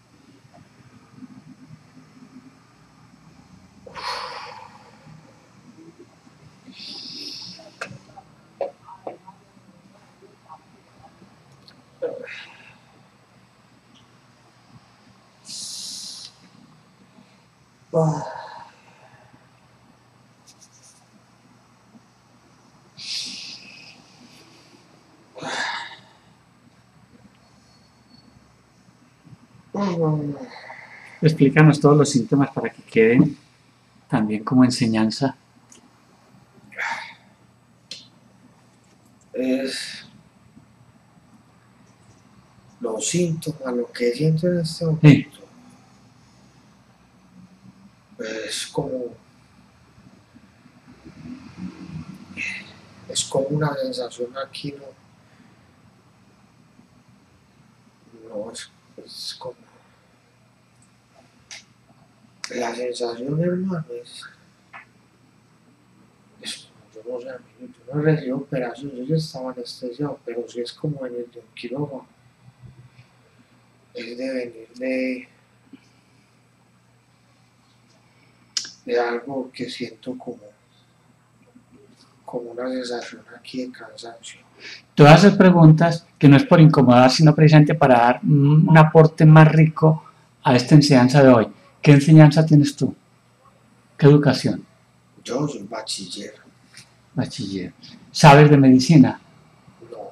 Explícanos todos los síntomas para que queden también como enseñanza. Es los síntomas, lo que siento en este momento. Es como una sensación aquí, no es como la sensación, hermano, yo no sé, yo no recibo operación, yo ya estaba anestesiado, pero sí es como venir de un quirófano, es de venir de algo que siento como una sensación aquí de cansancio. Te voy a hacer preguntas que no es por incomodar, sino precisamente para dar un aporte más rico a esta enseñanza de hoy. ¿Qué enseñanza tienes tú? ¿Qué educación? Yo soy bachiller. Bachiller. ¿Sabes de medicina? No.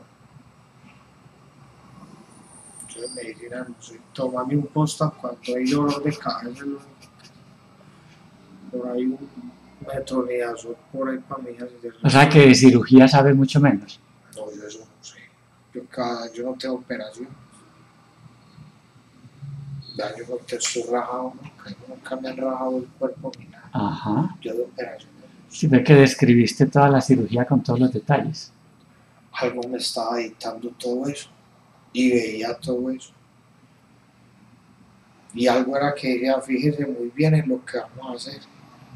Yo de medicina no sé. Tómame un posta cuando hay dolor de cabeza. Por ahí un metronidazol por ahí para mí. O sea que de cirugía sabes mucho menos. No, yo eso no sé. Yo no tengo operación. Ya yo no te estoy rajado, nunca me han rajado el cuerpo ni nada. Ajá. Yo de operación. Sí, ve que describiste toda la cirugía con todos los detalles. Algo me estaba dictando todo eso y veía todo eso. Y algo era que decía, fíjese muy bien en lo que vamos a hacer.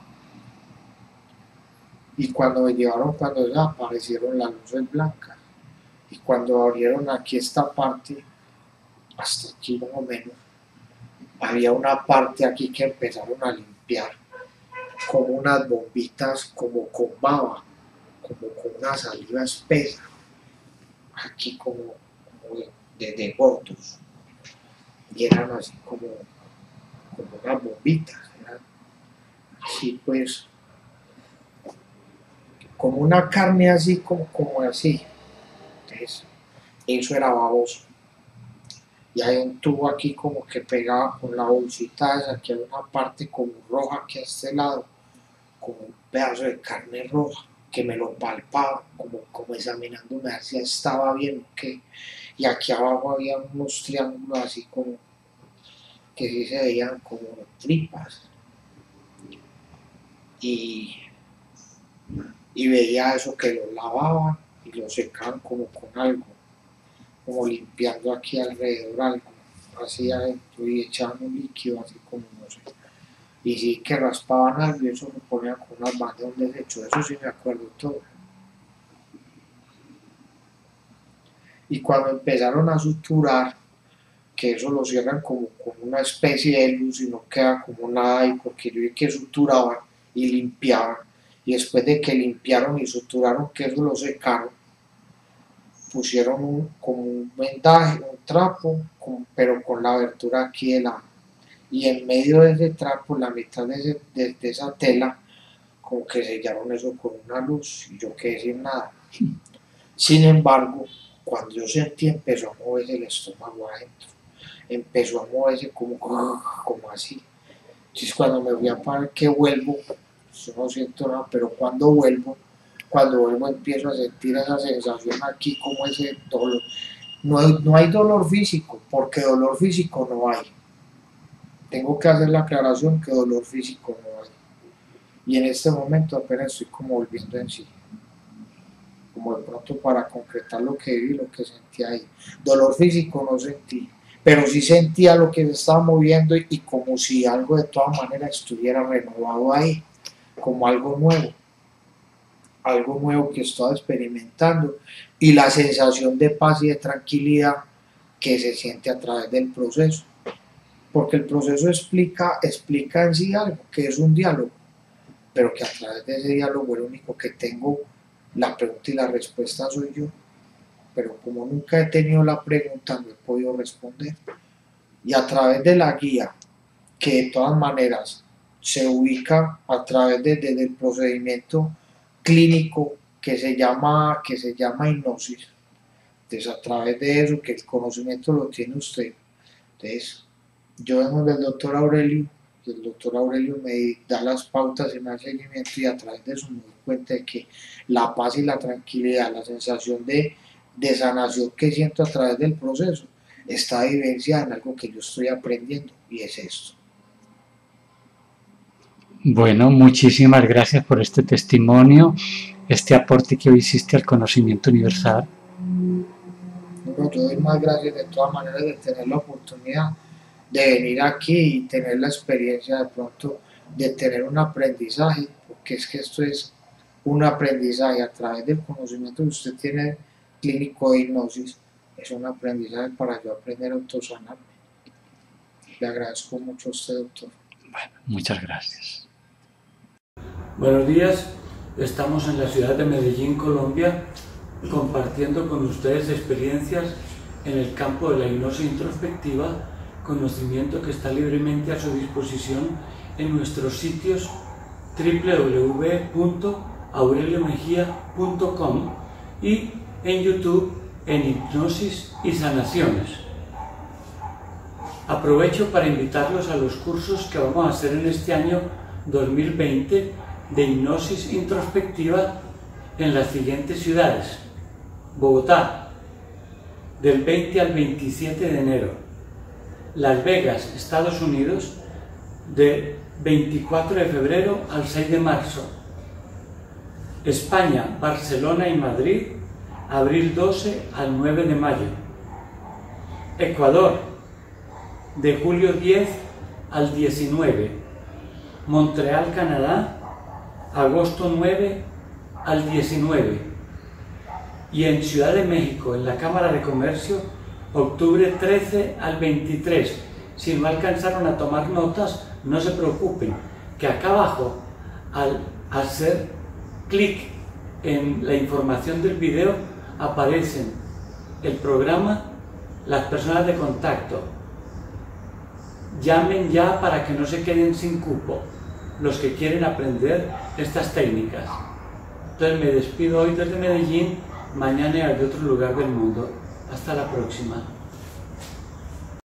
Y cuando me llevaron, cuando ya aparecieron las luces blancas, y cuando abrieron aquí esta parte, hasta aquí más o menos, había una parte aquí que empezaron a limpiar, como unas bombitas, como con baba, como con una saliva espesa, aquí como de gordos, y eran así como unas bombitas, eran así pues, como una carne así, como así. Entonces, eso era baboso. Y hay un tubo aquí como que pegaba con la bolsita esa, que hay una parte como roja aquí a este lado, como un pedazo de carne roja, que me lo palpaba, como examinándome a ver si estaba bien o qué. Y aquí abajo había unos triángulos así como, que sí se veían como tripas. Y veía eso que lo lavaban y lo secaban como con algo, como limpiando aquí alrededor algo, así adentro, y echaban un líquido así como no sé. Y sí que raspaban algo y eso lo ponían con unas bandas de un desecho, eso sí me acuerdo todo. Y cuando empezaron a suturar, que eso lo cierran como con una especie de luz y no queda como nada ahí, porque yo vi que suturaban y limpiaban, y después de que limpiaron y suturaron, que eso lo secaron, pusieron como un vendaje, un trapo, pero con la abertura aquí de la, y en medio de ese trapo, la mitad de esa tela, como que sellaron eso con una luz, y yo quedé sin nada. Sin embargo, cuando yo sentí, empezó a moverse el estómago adentro, empezó a moverse como así. Entonces cuando me voy a parar que vuelvo, yo no siento nada, pero cuando vuelvo empiezo a sentir esa sensación aquí, como ese dolor. No hay dolor físico, porque dolor físico no hay. tengo que hacer la aclaración que dolor físico no hay. Y en este momento apenas estoy como volviendo en sí. Como de pronto para concretar lo que viví, lo que sentí ahí. Dolor físico no sentí, pero sí sentía lo que se estaba moviendo y como si algo de todas maneras estuviera renovado ahí, como algo nuevo que estaba experimentando, y la sensación de paz y de tranquilidad que se siente a través del proceso, porque el proceso explica en sí algo, que es un diálogo, pero que a través de ese diálogo el único que tengo la pregunta y la respuesta soy yo, pero como nunca he tenido la pregunta no he podido responder, y a través de la guía, que de todas maneras se ubica a través del procedimiento clínico que se llama hipnosis, entonces a través de eso, que el conocimiento lo tiene usted, entonces yo vengo del doctor Aurelio, y el doctor Aurelio me da las pautas y me da seguimiento, y a través de eso me doy cuenta de que la paz y la tranquilidad, la sensación de sanación que siento a través del proceso, está vivenciada en algo que yo estoy aprendiendo, y es esto. Bueno, muchísimas gracias por este testimonio, este aporte que hoy hiciste al conocimiento universal. Bueno, yo doy más gracias de todas maneras de tener la oportunidad de venir aquí y tener la experiencia de pronto de tener un aprendizaje, porque es que esto es un aprendizaje a través del conocimiento que usted tiene clínico de hipnosis, es un aprendizaje para yo aprender a autosanarme. Le agradezco mucho a usted, doctor. Bueno, muchas gracias. Buenos días, estamos en la ciudad de Medellín, Colombia, compartiendo con ustedes experiencias en el campo de la hipnosis introspectiva, conocimiento que está libremente a su disposición en nuestros sitios www.aureliomejia.com y en YouTube en Hipnosis y Sanaciones. Aprovecho para invitarlos a los cursos que vamos a hacer en este año 2020 de hipnosis introspectiva en las siguientes ciudades: Bogotá, del 20 al 27 de enero; Las Vegas, Estados Unidos, de 24 de febrero al 6 de marzo; España, Barcelona y Madrid, abril 12 al 9 de mayo; Ecuador, de julio 10 al 19; Montreal, Canadá, agosto 9 al 19; y en Ciudad de México, en la Cámara de Comercio, octubre 13 al 23. Si no alcanzaron a tomar notas, no se preocupen, que acá abajo, al hacer clic en la información del video, aparecen el programa, las personas de contacto. Llamen ya para que no se queden sin cupo los que quieren aprender estas técnicas. Entonces me despido hoy desde Medellín, mañana desde otro lugar del mundo. Hasta la próxima.